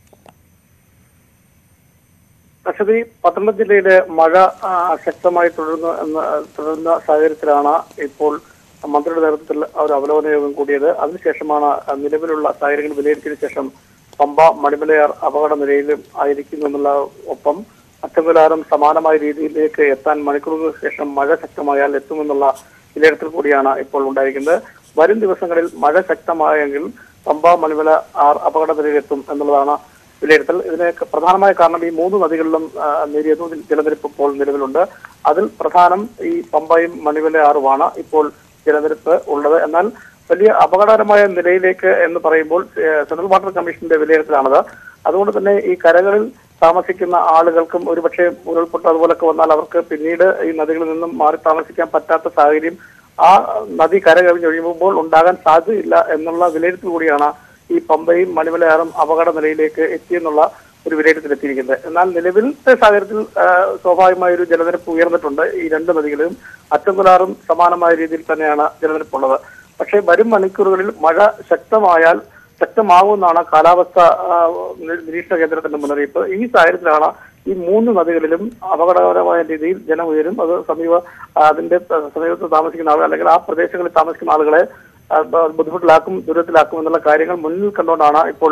Speaker 13: അശ്വതി, പത്തനംതിട്ട ജില്ലയിലെ മഴ ശക്തമായി തുടരുന്ന തുടരുന്ന സാഹചര്യത്തിലാണ് ഇപ്പോൾ മന്ത്രിയുടെ നേതൃത്വത്തിൽ ഒരു അവലോകന യോഗം കൂടിയത്. അതിനുശേഷമാണ് നിലവിലുള്ള സാഹചര്യങ്ങൾ വിലയിരുത്തിയതിനു ശേഷം പമ്പ, മണിമലയാർ അപകട നിലയിലും ആയിരിക്കുന്നു എന്നുള്ള ഒപ്പം അറ്റകുലാരം സമാനമായ രീതിയിലേക്ക് എത്താൻ മണിക്കൂറുകൾക്ക് ശേഷം മഴ ശക്തമായാൽ എത്തുമെന്നുള്ള വിലയിരുത്തൽ കൂടിയാണ് ഇപ്പോൾ ഉണ്ടായിരിക്കുന്നത്. വരും ദിവസങ്ങളിൽ മഴ ശക്തമായെങ്കിൽ പമ്പ, മണിമല ആർ അപകട നിലയിലെത്തും എന്നുള്ളതാണ് വിലയിരുത്തൽ. ഇതിന് പ്രധാനമായ കാരണം ഈ മൂന്ന് നദികളിലും നേരിയ തോതിൽ ജലനിരപ്പ് ഇപ്പോൾ നിലവിലുണ്ട്. അതിൽ പ്രധാനം ഈ പമ്പയും മണിമല ആറുമാണ് ഇപ്പോൾ ജലനിരപ്പ് ഉള്ളത്. എന്നാൽ വലിയ അപകടകരമായ നിലയിലേക്ക് എന്ന് പറയുമ്പോൾ സെൻട്രൽ വാട്ടർ കമ്മീഷന്റെ വിലയിരുത്തലാണത്. അതുകൊണ്ട് തന്നെ ഈ കരകളിൽ താമസിക്കുന്ന ആളുകൾക്കും ഒരുപക്ഷെ ഉരുൾപൊട്ടൽ അതുപോലൊക്കെ വന്നാൽ അവർക്ക് പിന്നീട് ഈ നദികളിൽ നിന്നും മാറി താമസിക്കാൻ പറ്റാത്ത സാഹചര്യം ആ നദി കര കവിഞ്ഞൊഴിയുമ്പോൾ ഉണ്ടാകാൻ സാധ്യതയില്ല എന്നുള്ള വിലയിരുത്തൽ കൂടിയാണ് ഈ പമ്പയും മണിമലയാറും അപകട നിലയിലേക്ക് എത്തിയെന്നുള്ള ഒരു വിലയിരുത്തലെത്തിയിരിക്കുന്നത്. എന്നാൽ നിലവിലത്തെ സാഹചര്യത്തിൽ സ്വാഭാവികമായ ഒരു ജലനിരപ്പ് ഉയർന്നിട്ടുണ്ട്. ഈ രണ്ട് നദികളിലും അറ്റംകുലാറും സമാനമായ രീതിയിൽ തന്നെയാണ് ജലനിരപ്പുള്ളത്. പക്ഷേ വരും മണിക്കൂറുകളിൽ മഴ ശക്തമായാൽ ശക്തമാകുമെന്നാണ് കാലാവസ്ഥ നിരീക്ഷണ കേന്ദ്രത്തിന്റെ മുന്നറിയിപ്പ്. ഈ സാഹചര്യത്തിലാണ് ഈ മൂന്ന് നദികളിലും അപകടകരമായ രീതിയിൽ ജലം ഉയരും. അത് സമീപ അതിന്റെ സമീപത്ത് താമസിക്കുന്ന ആളുകൾ അല്ലെങ്കിൽ ആ പ്രദേശങ്ങളിൽ താമസിക്കുന്ന ആളുകളെ ബുദ്ധിമുട്ടിലാക്കും, ദുരിതത്തിലാക്കും എന്നുള്ള കാര്യങ്ങൾ മുന്നിൽ കണ്ടുകൊണ്ടാണ് ഇപ്പോൾ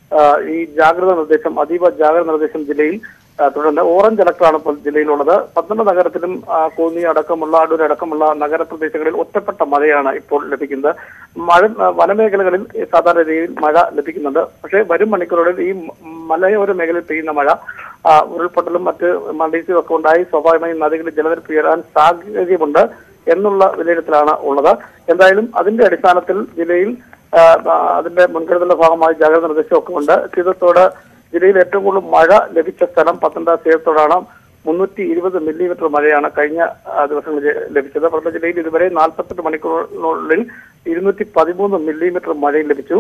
Speaker 13: ഈ ജാഗ്രതാ നിർദ്ദേശം, അതീവ ജാഗ്രതാ നിർദ്ദേശം ജില്ലയിൽ തുടർന്ന് ഓറഞ്ച് അലർട്ടാണ് ഇപ്പോൾ ജില്ലയിലുള്ളത്. പത്തനംതിട്ട നഗരത്തിലും കോന്നി അടക്കമുള്ള അടൂർ അടക്കമുള്ള നഗരപ്രദേശങ്ങളിൽ ഒറ്റപ്പെട്ട മഴയാണ് ഇപ്പോൾ ലഭിക്കുന്നത്. മഴ വനമേഖലകളിൽ സാധാരണ രീതിയിൽ മഴ ലഭിക്കുന്നുണ്ട്. പക്ഷേ വരും മണിക്കൂറുകളിൽ ഈ മലയോര മേഖലയിൽ പെയ്യുന്ന മഴ ഉരുൾപൊട്ടലും മറ്റ് മണ്ഡീസും ഒക്കെ ഉണ്ടായി സ്വാഭാവികമായും നദികളിൽ ജലനിരപ്പ് ഉയരാൻ സാഹചര്യമുണ്ട് എന്നുള്ള വിലയിരുത്തലാണ് ഉള്ളത്. എന്തായാലും അതിന്റെ അടിസ്ഥാനത്തിൽ ജില്ലയിൽ അതിന്റെ മുൻകരുതലിന്റെ ഭാഗമായി ജാഗ്രതാ നിർദ്ദേശമൊക്കെ ഉണ്ട്. സീതത്തോട് ജില്ലയിൽ ഏറ്റവും കൂടുതൽ മഴ ലഭിച്ച സ്ഥലം പത്തനംതിട്ട സീതത്തോടാണ്. മുന്നൂറ്റി ഇരുപത് മില്ലിമീറ്റർ മഴയാണ് കഴിഞ്ഞ ദിവസങ്ങളിൽ ലഭിച്ചത്. പത്തനംതിട്ട ജില്ലയിൽ ഇതുവരെ നാൽപ്പത്തെട്ട് മണിക്കൂറിനുള്ളിൽ ഇരുന്നൂറ്റി പതിമൂന്ന് മില്ലിമീറ്റർ മഴയും ലഭിച്ചു.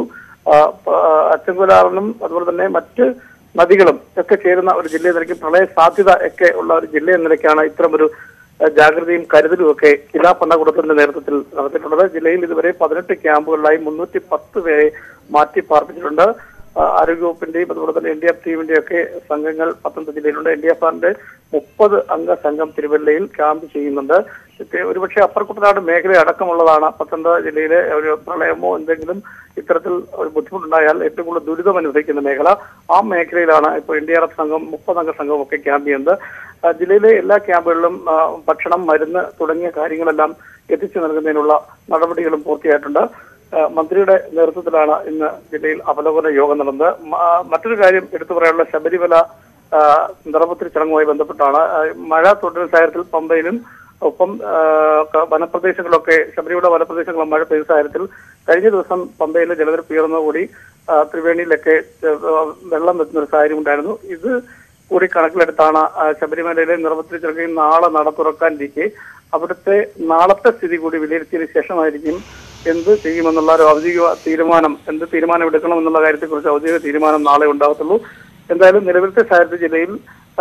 Speaker 13: അച്ചൻകുലാറിനും അതുപോലെ തന്നെ മറ്റ് നദികളും ഒക്കെ ചേരുന്ന ഒരു ജില്ല നിലയ്ക്ക് പ്രളയ സാധ്യത ഒക്കെ ഉള്ള ഒരു ജില്ല എന്ന നിലയ്ക്കാണ് ഇത്തരമൊരു ജാഗ്രതയും കരുതലും ഒക്കെ ജില്ലാ ഭരണകൂടത്തിന്റെ നേതൃത്വത്തിൽ നടത്തിയിട്ടുള്ളത്. ജില്ലയിൽ ഇതുവരെ പതിനെട്ട് ക്യാമ്പുകളിലായി മുന്നൂറ്റി പത്ത് പേരെ മാറ്റി പാർപ്പിച്ചിട്ടുണ്ട്. ആരോഗ്യവകുപ്പിന്റെയും അതുപോലെ തന്നെ എൻ ഡി എഫ് ടീമിന്റെയും ഒക്കെ സംഘങ്ങൾ പത്തനംതിട്ട ജില്ലയിലുണ്ട്. എൻ ഡി എഫ് ആറിന്റെ മുപ്പത് അംഗ സംഘം തിരുവല്ലയിൽ ക്യാമ്പ് ചെയ്യുന്നുണ്ട്. ഒരുപക്ഷെ അപ്പർ കുട്ടനാട് മേഖല അടക്കമുള്ളതാണ് പത്തനംതിട്ട ജില്ലയിലെ ഒരു പ്രളയമോ എന്തെങ്കിലും ഇത്തരത്തിൽ ഒരു ബുദ്ധിമുട്ടുണ്ടായാൽ ഏറ്റവും കൂടുതൽ ദുരിതം അനുഭവിക്കുന്ന മേഖല. ആ മേഖലയിലാണ് ഇപ്പോൾ എൻ ഡി ആർ എഫ് സംഘം മുപ്പതംഗ സംഘവും ഒക്കെ ക്യാമ്പ് ചെയ്യുന്നത്. ജില്ലയിലെ എല്ലാ ക്യാമ്പുകളിലും ഭക്ഷണം, മരുന്ന് തുടങ്ങിയ കാര്യങ്ങളെല്ലാം എത്തിച്ചു നൽകുന്നതിനുള്ള നടപടികളും പൂർത്തിയായിട്ടുണ്ട്. മന്ത്രിയുടെ നേതൃത്വത്തിലാണ് ഇന്ന് ജില്ലയിൽ അവലോകന യോഗം നടന്നത്. മറ്റൊരു കാര്യം എടുത്തു പറയാനുള്ള ശബരിമല നിറപുത്രി ചടങ്ങുമായി ബന്ധപ്പെട്ടാണ്. മഴ തുടരുന്ന സാഹചര്യത്തിൽ പമ്പയിലും ഒപ്പം വനപ്രദേശങ്ങളൊക്കെ ശബരിമല വനപ്രദേശങ്ങളും മഴ പെയ്ത സാഹചര്യത്തിൽ കഴിഞ്ഞ ദിവസം പമ്പയിലെ ജലനിരപ്പ് ഉയർന്നതുകൂടി ത്രിവേണിയിലൊക്കെ വെള്ളം എത്തുന്ന ഒരു സാഹചര്യം ഉണ്ടായിരുന്നു. ഇത് കൂടി കണക്കിലെടുത്താണ് ശബരിമലയിലെ നിറപുത്രി ചടങ്ങിൽ നാളെ നട തുറക്കാനിരിക്കെ അവിടുത്തെ നാളത്തെ സ്ഥിതി കൂടി വിലയിരുത്തിയതിനു ശേഷമായിരിക്കും എന്ത് ചെയ്യുമെന്നുള്ള ഒരു ഔദ്യോഗിക തീരുമാനം, എന്ത് തീരുമാനം എടുക്കണം എന്നുള്ള കാര്യത്തെക്കുറിച്ച് ഔദ്യോഗിക തീരുമാനം നാളെ ഉണ്ടാകത്തുള്ളൂ. എന്തായാലും നിലവിലത്തെ സാഹചര്യ ജില്ലയിൽ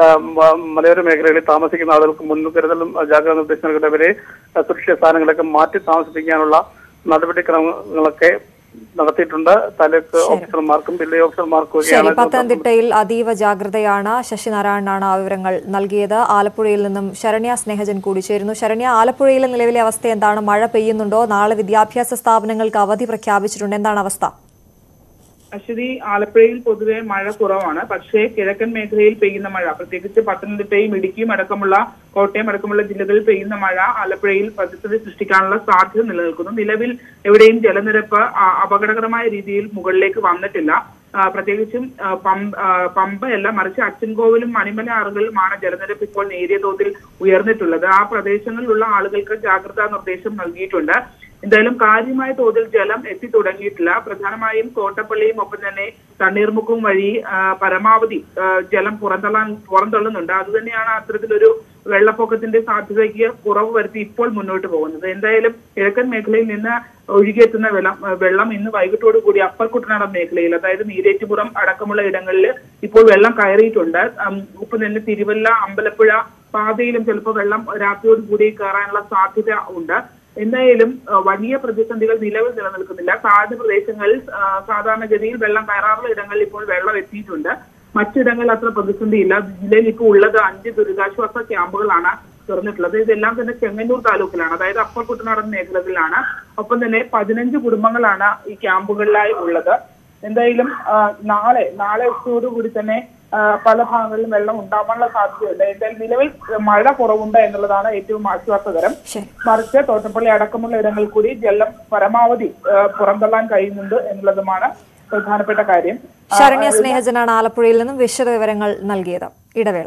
Speaker 13: മലയോര മേഖലകളിൽ താമസിക്കുന്ന ആളുകൾക്ക് മുൻകരുതലും ജാഗ്രതാ നിർദ്ദേശം നൽകേണ്ടവരെ സുരക്ഷിത സ്ഥാനങ്ങളൊക്കെ മാറ്റി താമസിപ്പിക്കാനുള്ള നടപടിക്രമങ്ങളൊക്കെ നടത്തിയിട്ടുണ്ട്. താലൂക്ക് ഓഫീസർമാർക്കും വില്ലേജ് ഓഫീസർമാർക്കും
Speaker 1: ശരി, പത്തനംതിട്ടയിൽ അതീവ ജാഗ്രതയാണ്. ശശി നാരായണനാണ് ആ വിവരങ്ങൾ നൽകിയത്. ആലപ്പുഴയിൽ നിന്നും ശരണ്യ സ്നേഹജൻ കൂടി ചേരുന്നു. ശരണ്യ, ആലപ്പുഴയിലെ നിലവിലെ അവസ്ഥ എന്താണ്? മഴ പെയ്യുന്നുണ്ടോ? നാളെ വിദ്യാഭ്യാസ സ്ഥാപനങ്ങൾക്ക് അവധി പ്രഖ്യാപിച്ചിട്ടുണ്ട്. എന്താണ് അവസ്ഥ?
Speaker 14: അശ്വതി, ആലപ്പുഴയിൽ പൊതുവെ മഴ കുറവാണ്. പക്ഷേ കിഴക്കൻ മേഖലയിൽ പെയ്യുന്ന മഴ, പ്രത്യേകിച്ച് പത്തനംതിട്ടയും ഇടുക്കിയും അടക്കമുള്ള കോട്ടയം അടക്കമുള്ള ജില്ലകളിൽ പെയ്യുന്ന മഴ ആലപ്പുഴയിൽ പ്രതിസന്ധി സൃഷ്ടിക്കാനുള്ള സാധ്യത നിലനിൽക്കുന്നു. നിലവിൽ എവിടെയും ജലനിരപ്പ് അപകടകരമായ രീതിയിൽ മുകളിലേക്ക് വന്നിട്ടില്ല. പ്രത്യേകിച്ചും പമ്പയല്ല, മറിച്ച് അച്ചൻകോവിലും മണിമല ആറുകളിലുമാണ് ജലനിരപ്പ് ഇപ്പോൾ നേരിയ തോതിൽ ഉയർന്നിട്ടുള്ളത്. ആ പ്രദേശങ്ങളിലുള്ള ആളുകൾക്ക് ജാഗ്രതാ നിർദ്ദേശം നൽകിയിട്ടുണ്ട്. എന്തായാലും കാര്യമായ തോതിൽ ജലം എത്തി തുടങ്ങിയിട്ടില്ല. പ്രധാനമായും കോട്ടപ്പള്ളിയും ഒപ്പം തന്നെ തണ്ണീർമുക്കും വഴി പരമാവധി ജലം പുറന്തള്ളാൻ പുറന്തള്ളുന്നുണ്ട്. അതുതന്നെയാണ് അത്തരത്തിലൊരു വെള്ളപ്പൊക്കത്തിന്റെ സാധ്യതയ്ക്ക് കുറവ് വരുത്തി ഇപ്പോൾ മുന്നോട്ട് പോകുന്നത്. എന്തായാലും കിഴക്കൻ മേഖലയിൽ നിന്ന് ഒഴുകിയെത്തുന്ന വെള്ളം വെള്ളം ഇന്ന് വൈകിട്ടോടുകൂടി അപ്പർ കുട്ടനാടൻ മേഖലയിൽ, അതായത് നീരേറ്റുപുറം അടക്കമുള്ള ഇടങ്ങളിൽ ഇപ്പോൾ വെള്ളം കയറിയിട്ടുണ്ട്. ഒപ്പം തന്നെ തിരുവല്ല അമ്പലപ്പുഴ പാതയിലും ചിലപ്പോൾ വെള്ളം രാത്രിയോടുകൂടി കയറാനുള്ള സാധ്യത ഉണ്ട്. എന്തായാലും വലിയ പ്രതിസന്ധികൾ നിലവിൽ നിലനിൽക്കുന്നില്ല. താഴ്ന്ന പ്രദേശങ്ങളിൽ സാധാരണഗതിയിൽ വെള്ളം കയറാറുള്ള ഇടങ്ങളിൽ ഇപ്പോൾ വെള്ളം എത്തിയിട്ടുണ്ട്. മറ്റിടങ്ങളിൽ അത്ര പ്രതിസന്ധിയില്ല. ജില്ലയിൽ ഇപ്പോൾ ഉള്ളത് അഞ്ച് ദുരിതാശ്വാസ ക്യാമ്പുകളാണ് തുറന്നിട്ടുള്ളത്. ഇതെല്ലാം തന്നെ ചെങ്ങന്നൂർ താലൂക്കിലാണ്, അതായത് അപ്പർ കുട്ടനാടൻ മേഖലകളിലാണ്. ഒപ്പം തന്നെ പതിനഞ്ച് കുടുംബങ്ങളാണ് ഈ ക്യാമ്പുകളിലായി ഉള്ളത്. എന്തായാലും നാളെ നാളെ ഉച്ചയോടുകൂടി തന്നെ പല ഭാഗങ്ങളിലും വെള്ളം ഉണ്ടാവാനുള്ള സാധ്യതയുണ്ട്. എന്തായാലും നിലവിൽ മഴ കുറവുണ്ട് എന്നുള്ളതാണ് ഏറ്റവും ആശ്വാസകരം. മറിച്ച് തോട്ടപ്പള്ളി അടക്കമുള്ള ഇടങ്ങളിൽ കൂടി ജലം പരമാവധി പുറന്തള്ളാൻ കഴിയുന്നുണ്ട് എന്നുള്ളതുമാണ് പ്രധാനപ്പെട്ട കാര്യം.
Speaker 1: ശരണ്യ സ്നേഹജനാണ് ആലപ്പുഴയിൽ നിന്നും വിശദ വിവരങ്ങൾ നൽകിയത്. ഇടവേള.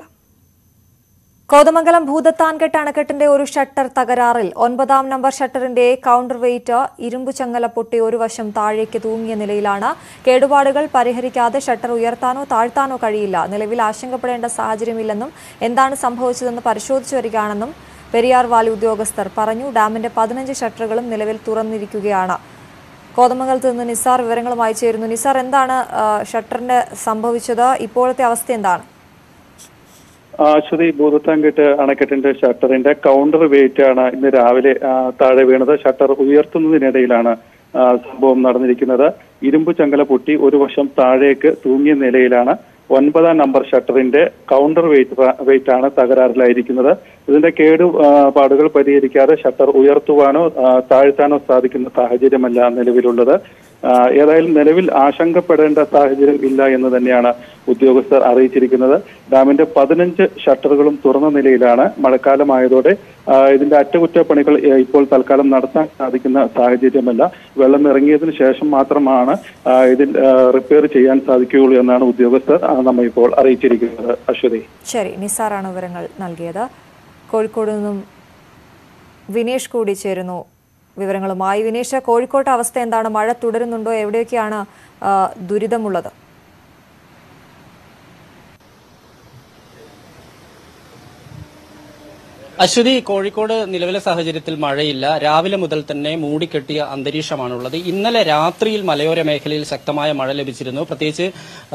Speaker 1: കോതമംഗലം ഭൂതത്താൻകെട്ട് അണക്കെട്ടിന്റെ ഒരു ഷട്ടർ തകരാറിൽ ഒൻപതാം നമ്പർ ഷട്ടറിന്റെ കൗണ്ടർ വെയിറ്റ് ഇരുമ്പു ചങ്ങല പൊട്ടി ഒരു വശം താഴേക്ക് തൂങ്ങിയ നിലയിലാണ്. കേടുപാടുകൾ പരിഹരിക്കാതെ ഷട്ടർ ഉയർത്താനോ താഴ്ത്താനോ കഴിയില്ല. നിലവിൽ ആശങ്കപ്പെടേണ്ട സാഹചര്യമില്ലെന്നും എന്താണ് സംഭവിച്ചതെന്ന് പരിശോധിച്ചു വരികയാണെന്നും പെരിയാർ വാലി ഉദ്യോഗസ്ഥർ പറഞ്ഞു. ഡാമിന്റെ പതിനഞ്ച് ഷട്ടറുകളും നിലവിൽ തുറന്നിരിക്കുകയാണ്. കോതമംഗലത്ത് നിന്ന് നിസാർ വിവരങ്ങളുമായി ചേരുന്നു. നിസാർ, എന്താണ് ഷട്ടറിന് സംഭവിച്ചത്? ഇപ്പോഴത്തെ അവസ്ഥ എന്താണ്?
Speaker 15: ആശ്വതി, ഭൂതത്താൻകെട്ട് അണക്കെട്ടിന്റെ ഷട്ടറിന്റെ കൗണ്ടർ വെയിറ്റ് ആണ് ഇന്ന് രാവിലെ താഴെ വീണത്. ഷട്ടർ ഉയർത്തുന്നതിനിടയിലാണ് സംഭവം നടന്നിരിക്കുന്നത്. ഇരുമ്പ് ചങ്ങല പൊട്ടി ഒരു വശം താഴേക്ക് തൂങ്ങിയ നിലയിലാണ്. ഒൻപതാം നമ്പർ ഷട്ടറിന്റെ കൗണ്ടർ വെയിറ്റ് വെയിറ്റ് ആണ് തകരാറിലായിരിക്കുന്നത്. ഇതിന്റെ കേടുപാടുകൾ പരിഹരിക്കാതെ ഷട്ടർ ഉയർത്തുവാനോ താഴ്ത്താനോ സാധിക്കുന്ന സാഹചര്യമല്ല നിലവിലുള്ളത്. ഏതായാലും നിലവിൽ ആശങ്കപ്പെടേണ്ട സാഹചര്യം ഇല്ല എന്ന് തന്നെയാണ് ഉദ്യോഗസ്ഥർ അറിയിച്ചിരിക്കുന്നത്. ഡാമിന്റെ പതിനഞ്ച് ഷട്ടറുകളും തുറന്ന നിലയിലാണ്. മഴക്കാലമായതോടെ ഇതിന്റെ അറ്റകുറ്റപ്പണികൾ ഇപ്പോൾ തൽക്കാലം നടത്താൻ സാധിക്കുന്ന സാഹചര്യമല്ല. വെള്ളം ഇറങ്ങിയതിനു ശേഷം മാത്രമാണ് ഇതിൽ റിപ്പയർ ചെയ്യാൻ സാധിക്കുകയുള്ളൂ എന്നാണ് ഉദ്യോഗസ്ഥർ നമ്മെ ഇപ്പോൾ അറിയിച്ചിരിക്കുന്നത്. അശ്വതി,
Speaker 1: ശരി, നിസാറാണ് വിവരങ്ങൾ നൽകിയത്. കോഴിക്കോട് നിന്നും വിനേഷ് കൂടി ചേരുന്നു വിവരങ്ങളുമായി. വിനേഷ്, കോഴിക്കോട്ടെ അവസ്ഥ എന്താണ്? മഴ തുടരുന്നുണ്ടോ? എവിടെയൊക്കെയാണ് ദുരിതമുള്ളത്?
Speaker 16: അശ്വതി, കോഴിക്കോട് നിലവിലെ സാഹചര്യത്തിൽ മഴയില്ല. രാവിലെ മുതൽ തന്നെ മൂടിക്കെട്ടിയ അന്തരീക്ഷമാണുള്ളത്. ഇന്നലെ രാത്രിയിൽ മലയോര മേഖലയിൽ ശക്തമായ മഴ ലഭിച്ചിരുന്നു. പ്രത്യേകിച്ച്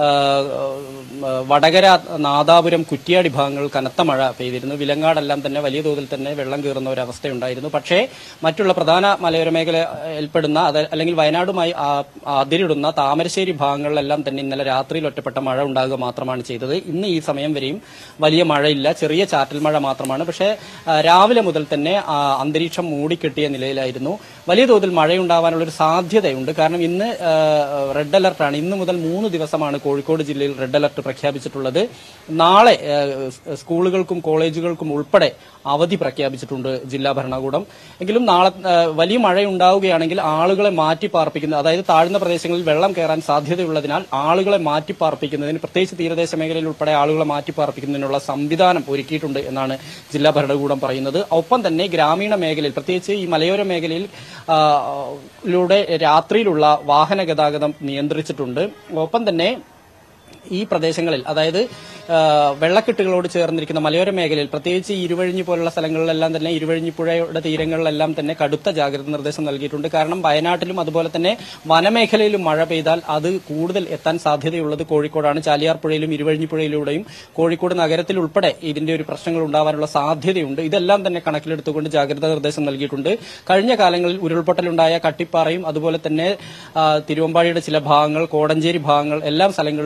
Speaker 16: വടകര, നാദാപുരം, കുറ്റ്യാടി ഭാഗങ്ങളിൽ കനത്ത മഴ പെയ്തിരുന്നു. വിലങ്ങാടെല്ലാം തന്നെ വലിയ തോതിൽ തന്നെ വെള്ളം കയറുന്ന ഒരവസ്ഥയുണ്ടായിരുന്നു. പക്ഷേ മറ്റുള്ള പ്രധാന മലയോര മേഖലയിൽപ്പെടുന്ന അല്ലെങ്കിൽ വയനാടുമായി അതിരിടുന്ന താമരശ്ശേരി ഭാഗങ്ങളിലെല്ലാം തന്നെ ഇന്നലെ രാത്രിയിൽ ഒറ്റപ്പെട്ട മഴ ഉണ്ടാകുക മാത്രമാണ് ചെയ്തത്. ഇന്ന് ഈ സമയം വരെയും വലിയ മഴയില്ല, ചെറിയ ചാറ്റൽ മഴ മാത്രമാണ്. പക്ഷേ രാവിലെ മുതൽ തന്നെ അന്തരീക്ഷം മൂടിക്കെട്ടിയ നിലയിലായിരുന്നു. വലിയ തോതിൽ മഴയുണ്ടാവാനുള്ള ഒരു സാധ്യതയുണ്ട്. കാരണം ഇന്ന് റെഡ് അലർട്ടാണ്. ഇന്ന് മുതൽ മൂന്ന് ദിവസമാണ് കോഴിക്കോട് ജില്ലയിൽ റെഡ് അലർട്ട് പ്രഖ്യാപിച്ചിട്ടുള്ളത്. നാളെ സ്കൂളുകൾക്കും കോളേജുകൾക്കും ഉൾപ്പെടെ അവധി പ്രഖ്യാപിച്ചിട്ടുണ്ട് ജില്ലാ ഭരണകൂടം. എങ്കിലും നാളെ വലിയ മഴയുണ്ടാവുകയാണെങ്കിൽ ആളുകളെ മാറ്റിപ്പാർപ്പിക്കുന്ന, അതായത് താഴ്ന്ന പ്രദേശങ്ങളിൽ വെള്ളം കയറാൻ സാധ്യതയുള്ളതിനാൽ ആളുകളെ മാറ്റിപ്പാർപ്പിക്കുന്നതിന്, പ്രത്യേകിച്ച് തീരദേശ മേഖലയിൽ ഉൾപ്പെടെ ആളുകളെ മാറ്റിപ്പാർപ്പിക്കുന്നതിനുള്ള സംവിധാനം ഒരുക്കിയിട്ടുണ്ട് എന്നാണ് ജില്ലാ ഭരണകൂടം പറയുന്നത്. ഒപ്പം തന്നെ ഗ്രാമീണ മേഖലയിൽ, പ്രത്യേകിച്ച് ഈ മലയോര മേഖലയിൽ ലൂടെ രാത്രിയിലുള്ള വാഹന ഗതാഗതം നിയന്ത്രിച്ചിട്ടുണ്ട്. ഒപ്പം തന്നെ ഈ പ്രദേശങ്ങളിൽ, അതായത് വെള്ളക്കെട്ടുകളോട് ചേർന്നിരിക്കുന്ന മലയോര മേഖലയിൽ, പ്രത്യേകിച്ച് ഇരുവഴിഞ്ഞി പോലുള്ള സ്ഥലങ്ങളിലെല്ലാം തന്നെ, ഇരുവഴിഞ്ഞിപ്പുഴയുടെ തീരങ്ങളിലെല്ലാം തന്നെ കടുത്ത ജാഗ്രത നിർദ്ദേശം നൽകിയിട്ടുണ്ട്. കാരണം വയനാട്ടിലും അതുപോലെ തന്നെ വനമേഖലയിലും മഴ പെയ്താൽ അത് കൂടുതൽ എത്താൻ സാധ്യതയുള്ളത് കോഴിക്കോടാണ്. ചാലിയാർ പുഴയിലും ഇരുവഴിഞ്ഞിപ്പുഴയിലൂടെയും കോഴിക്കോട് നഗരത്തിൽ ഉൾപ്പെടെ ഇതിന്റെ ഒരു പ്രശ്നങ്ങൾ ഉണ്ടാവാനുള്ള സാധ്യതയുണ്ട്. ഇതെല്ലാം തന്നെ കണക്കിലെടുത്തുകൊണ്ട് ജാഗ്രതാ നിർദ്ദേശം നൽകിയിട്ടുണ്ട്. കഴിഞ്ഞ കാലങ്ങളിൽ ഉരുൾപൊട്ടലുണ്ടായ കട്ടിപ്പാറയും അതുപോലെ തന്നെ തിരുവമ്പാടിയുടെ ചില ഭാഗങ്ങൾ, കോടഞ്ചേരി ഭാഗങ്ങൾ, എല്ലാ സ്ഥലങ്ങളിലും കർശന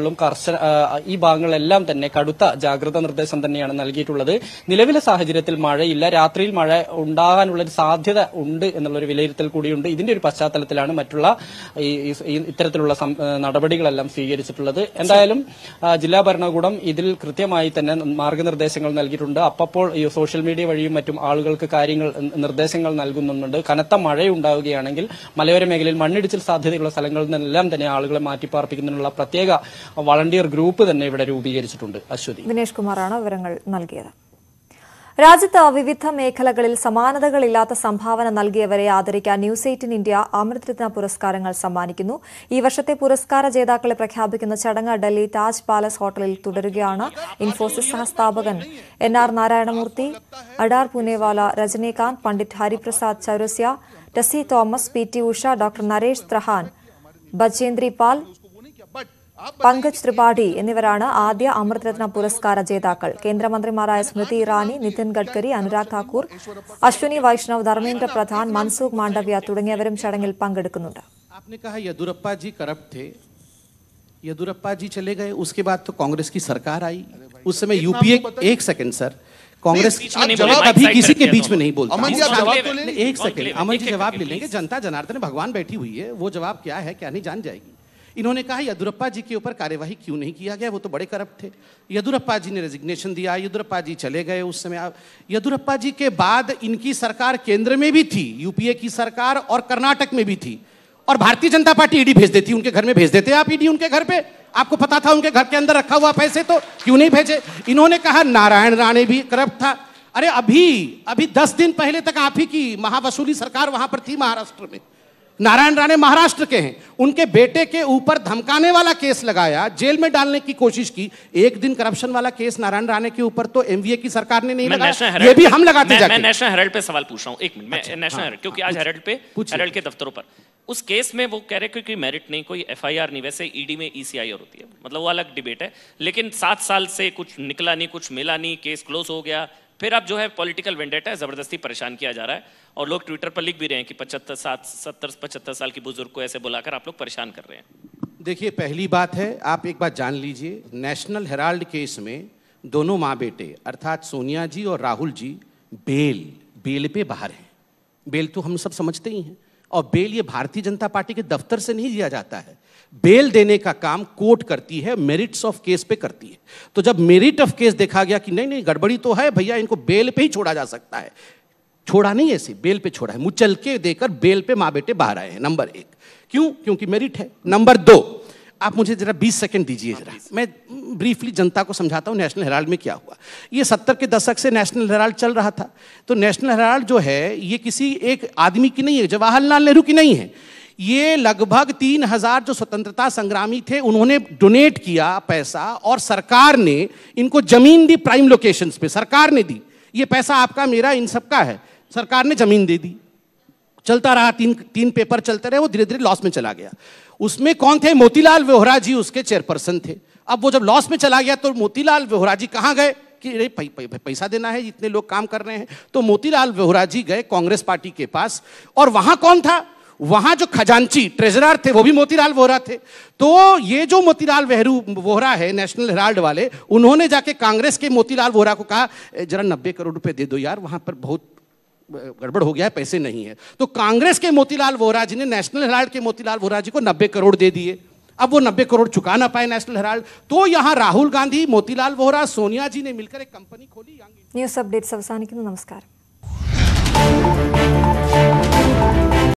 Speaker 16: ഈ ഭാഗങ്ങളെല്ലാം തന്നെ കടുത്ത ജാഗ്രതാ നിർദ്ദേശം തന്നെയാണ് നൽകിയിട്ടുള്ളത്. നിലവിലെ സാഹചര്യത്തിൽ മഴയില്ല, രാത്രിയിൽ മഴ ഉണ്ടാകാനുള്ള ഒരു സാധ്യത ഉണ്ട് എന്നുള്ളൊരു വിലയിരുത്തൽ കൂടിയുണ്ട്. ഇതിന്റെ ഒരു പശ്ചാത്തലത്തിലാണ് മറ്റുള്ള ഇത്തരത്തിലുള്ള നടപടികളെല്ലാം സ്വീകരിച്ചിട്ടുള്ളത്. എന്തായാലും ജില്ലാ ഭരണകൂടം ഇതിൽ കൃത്യമായി തന്നെ മാർഗനിർദ്ദേശങ്ങൾ നൽകിയിട്ടുണ്ട്. അപ്പോൾ ഈ സോഷ്യൽ മീഡിയ വഴിയും മറ്റും ആളുകൾക്ക് കാര്യങ്ങൾ നിർദ്ദേശങ്ങൾ നൽകുന്നുണ്ട്. കനത്ത മഴയുണ്ടാവുകയാണെങ്കിൽ മലയോര മേഖലയിൽ മണ്ണിടിച്ചിൽ സാധ്യതയുള്ള സ്ഥലങ്ങളിൽ നിന്നെല്ലാം തന്നെ ആളുകളെ മാറ്റിപ്പാർപ്പിക്കുന്നതിനുള്ള പ്രത്യേക വളണ്ടിയർ ഗ്രൂപ്പ് തന്നെ ഇവിടെ രൂപീകരിച്ചിട്ടുണ്ട്. അശ്വതി,
Speaker 1: ദിനേഷ് കുമാറാണ് വിവരങ്ങൾ നൽകിയത്. രാജ്യത്ത് വിവിധ മേഖലകളിൽ സമാനതകളില്ലാത്ത സംഭാവന നൽകിയവരെ ആദരിക്കാൻ ന്യൂസ് എയ്റ്റീൻ ഇന്ത്യ അമൃതരത്ന പുരസ്കാരങ്ങൾ സമ്മാനിക്കുന്നു. ഈ വർഷത്തെ പുരസ്കാര ജേതാക്കളെ പ്രഖ്യാപിക്കുന്ന ചടങ്ങ് ഡൽഹി താജ് പാലസ് ഹോട്ടലിൽ തുടരുകയാണ്. ഇൻഫോസിസ് സഹസ്ഥാപകൻ N R Narayana Murthy, Adar Poonawalla, Rajinikanth, Pandit Hariprasad Chaurasia, Tessy Thomas, P T Usha, doctor Naresh Trehan, Bachendri Pal, Pankaj Tripathi എന്നിവരാണ് ആദ്യ അമൃതരത്ന പുരസ്കാര ജേതാക്കൾ. കേന്ദ്രമന്ത്രിമാരായ സ്മൃതി ഇറാനി, നിതിൻ ഗഡ്കരി, അനുരാഗ് താക്കൂർ, അശ്വിനി വൈഷ്ണവ്, ധർമ്മേന്ദ്ര പ്രധാൻ, മൻസുഖ് മാണ്ഡവ്യ തുടങ്ങിയവരും ചടങ്ങിൽ പങ്കെടുക്കുന്നുണ്ട്.
Speaker 17: आपने कहा येदुरप्पा जी करप्ट थे, येदुरप्पा जी चले गए, उसके बाद तो कांग्रेस की सरकार आई. उस समय यूपीए, एक सेकंड सर, कांग्रेस कभी किसी के बीच में नहीं बोलता. एक सेकंड, अमन जी जवाब ले लेंगे. जनता जनार्दन भगवान बैठी हुई है, वो जवाब क्या है क्या नहीं जान जाएगी. इन्होंने कहा येदुरप्पा जी के ऊपर कार्यवाही क्यों नहीं किया गया, वो तो बड़े करप्ट थे. येदुरप्पा जी ने रेजिग्नेशन दिया, येदुरप्पा जी चले गए. उस समय येदुरप्पा जी के बाद इनकी सरकार केंद्र में भी थी, यूपीए की सरकार, और कर्नाटक में भी थी, और भारतीय जनता पार्टी ईडी भेज देती, उनके घर में भेज देते आप ईडी उनके घर पे. आपको पता था उनके घर के अंदर रखा हुआ पैसे, तो क्यों नहीं भेजे. इन्होंने कहा नारायण राणे भी करप्ट था. अरे अभी अभी दस दिन पहले तक आप ही की महावसूली सरकार वहां पर थी महाराष्ट्र में. नारायण राणे महाराष्ट्र के हैं, उनके बेटे के ऊपर धमकाने वाला केस लगाया, जेल में डालने की कोशिश की. एक दिन करप्शन वाला केस नारायण राणे के ऊपर तो एमवीए की सरकार ने नहीं लगाया, ये भी हम लगाते जाके.
Speaker 18: मैं नेशनल हेराल्ड पे सवाल पूछ रहा हूं, एक मिनट. मैं नेशनल हेराल्ड, क्योंकि आज हेराल्ड पे, हेराल्ड के दफ्तरों पर उस केस में वो कह रहे हैं कि मेरिट नहीं, कोई एफआईआर नहीं. वैसे ईडी में ईसीआईआर होती है, मतलब वो अलग डिबेट है. लेकिन सात साल से कुछ निकला नहीं, कुछ मिला नहीं, केस क्लोज हो गया. फिर अब जो है पॉलिटिकल वेंडेटा है, जबरदस्ती परेशान किया जा रहा है, और लोग ट्विटर पर लिख भी रहे हैं कि पचहत्तर सात सत्तर पचहत्तर साल की बुजुर्ग को ऐसे बुलाकर आप लोग परेशान कर रहे हैं.
Speaker 17: देखिए, पहली बात है, आप एक बात जान लीजिए, नेशनल हेराल्ड केस में दोनों माँ बेटे अर्थात सोनिया जी और राहुल जी बेल बेल पे बाहर हैं. बेल तो हम सब समझते ही हैं, और बेल ये भारतीय जनता पार्टी के दफ्तर से नहीं दिया जाता है. बेल देने का काम कोर्ट करती है, मेरिट्स ऑफ केस पे करती है. तो जब मेरिट ऑफ केस देखा गया कि नहीं नहीं गड़बड़ी तो है भैया, इनको बेल पे ही छोड़ा जा सकता है, छोड़ा नहीं, ऐसे बेल पे छोड़ा है, मुचल के देकर बेल पे माँ बेटे बाहर आए हैं. नंबर एक, क्यों? क्योंकि मेरिट है. नंबर दो, आप मुझे जरा बीस सेकंड दीजिए, जरा मैं ब्रीफली जनता को समझाता हूँ नेशनल हेराल्ड में क्या हुआ. ये सत्तर के दशक से नेशनल हेराल्ड चल रहा था. तो नेशनल हेराल्ड जो है ये किसी एक आदमी की नहीं है, जवाहरलाल नेहरू की नहीं है. ये लगभग तीन हजार जो स्वतंत्रता संग्रामी थे उन्होंने डोनेट किया पैसा, और सरकार ने इनको जमीन दी प्राइम लोकेशंस पे, सरकार ने दी. ये पैसा आपका मेरा इन सबका है, सरकार ने जमीन दे दी. चलता रहा, तीन तीन पेपर चलते रहे, वो धीरे धीरे लॉस में चला गया. उसमें कौन थे? मोतीलाल वोहरा जी उसके चेयरपर्सन थे. अब वो जब लॉस में चला गया तो मोतीलाल वोहरा जी कहाँ गए कि अरे पै, पै, पैसा देना है, इतने लोग काम कर रहे हैं. तो मोतीलाल वोहरा जी गए कांग्रेस पार्टी के पास, और वहां कौन था? वहां जो खजांची ट्रेजरर थे वो भी मोतीलाल वोहरा थे. तो ये जो मोतीलाल वेहरू वोहरा है नेशनल हेराल्ड वाले, उन्होंने जाके कांग्रेस के मोतीलाल वोहरा को कहा जरा नब्बे करोड़ रुपए दे दो यार, वहां पर बहुत गड़बड़ हो गया है, पैसे नहीं है. तो कांग्रेस के मोतीलाल वोहरा जी ने नेशनल हेराल्ड के मोतीलाल वोहरा जी को नब्बे करोड़ दे दिए. अब वो नब्बे करोड़ चुका ना पाए नेशनल हेराल्ड, तो यहाँ राहुल गांधी, मोतीलाल वोहरा, सोनिया जी ने मिलकर एक कंपनी खोली.
Speaker 1: ന്യൂസ് അപ്ഡേറ്റ്സ് അവസാനിക്കുന്നു. നമസ്കാരം.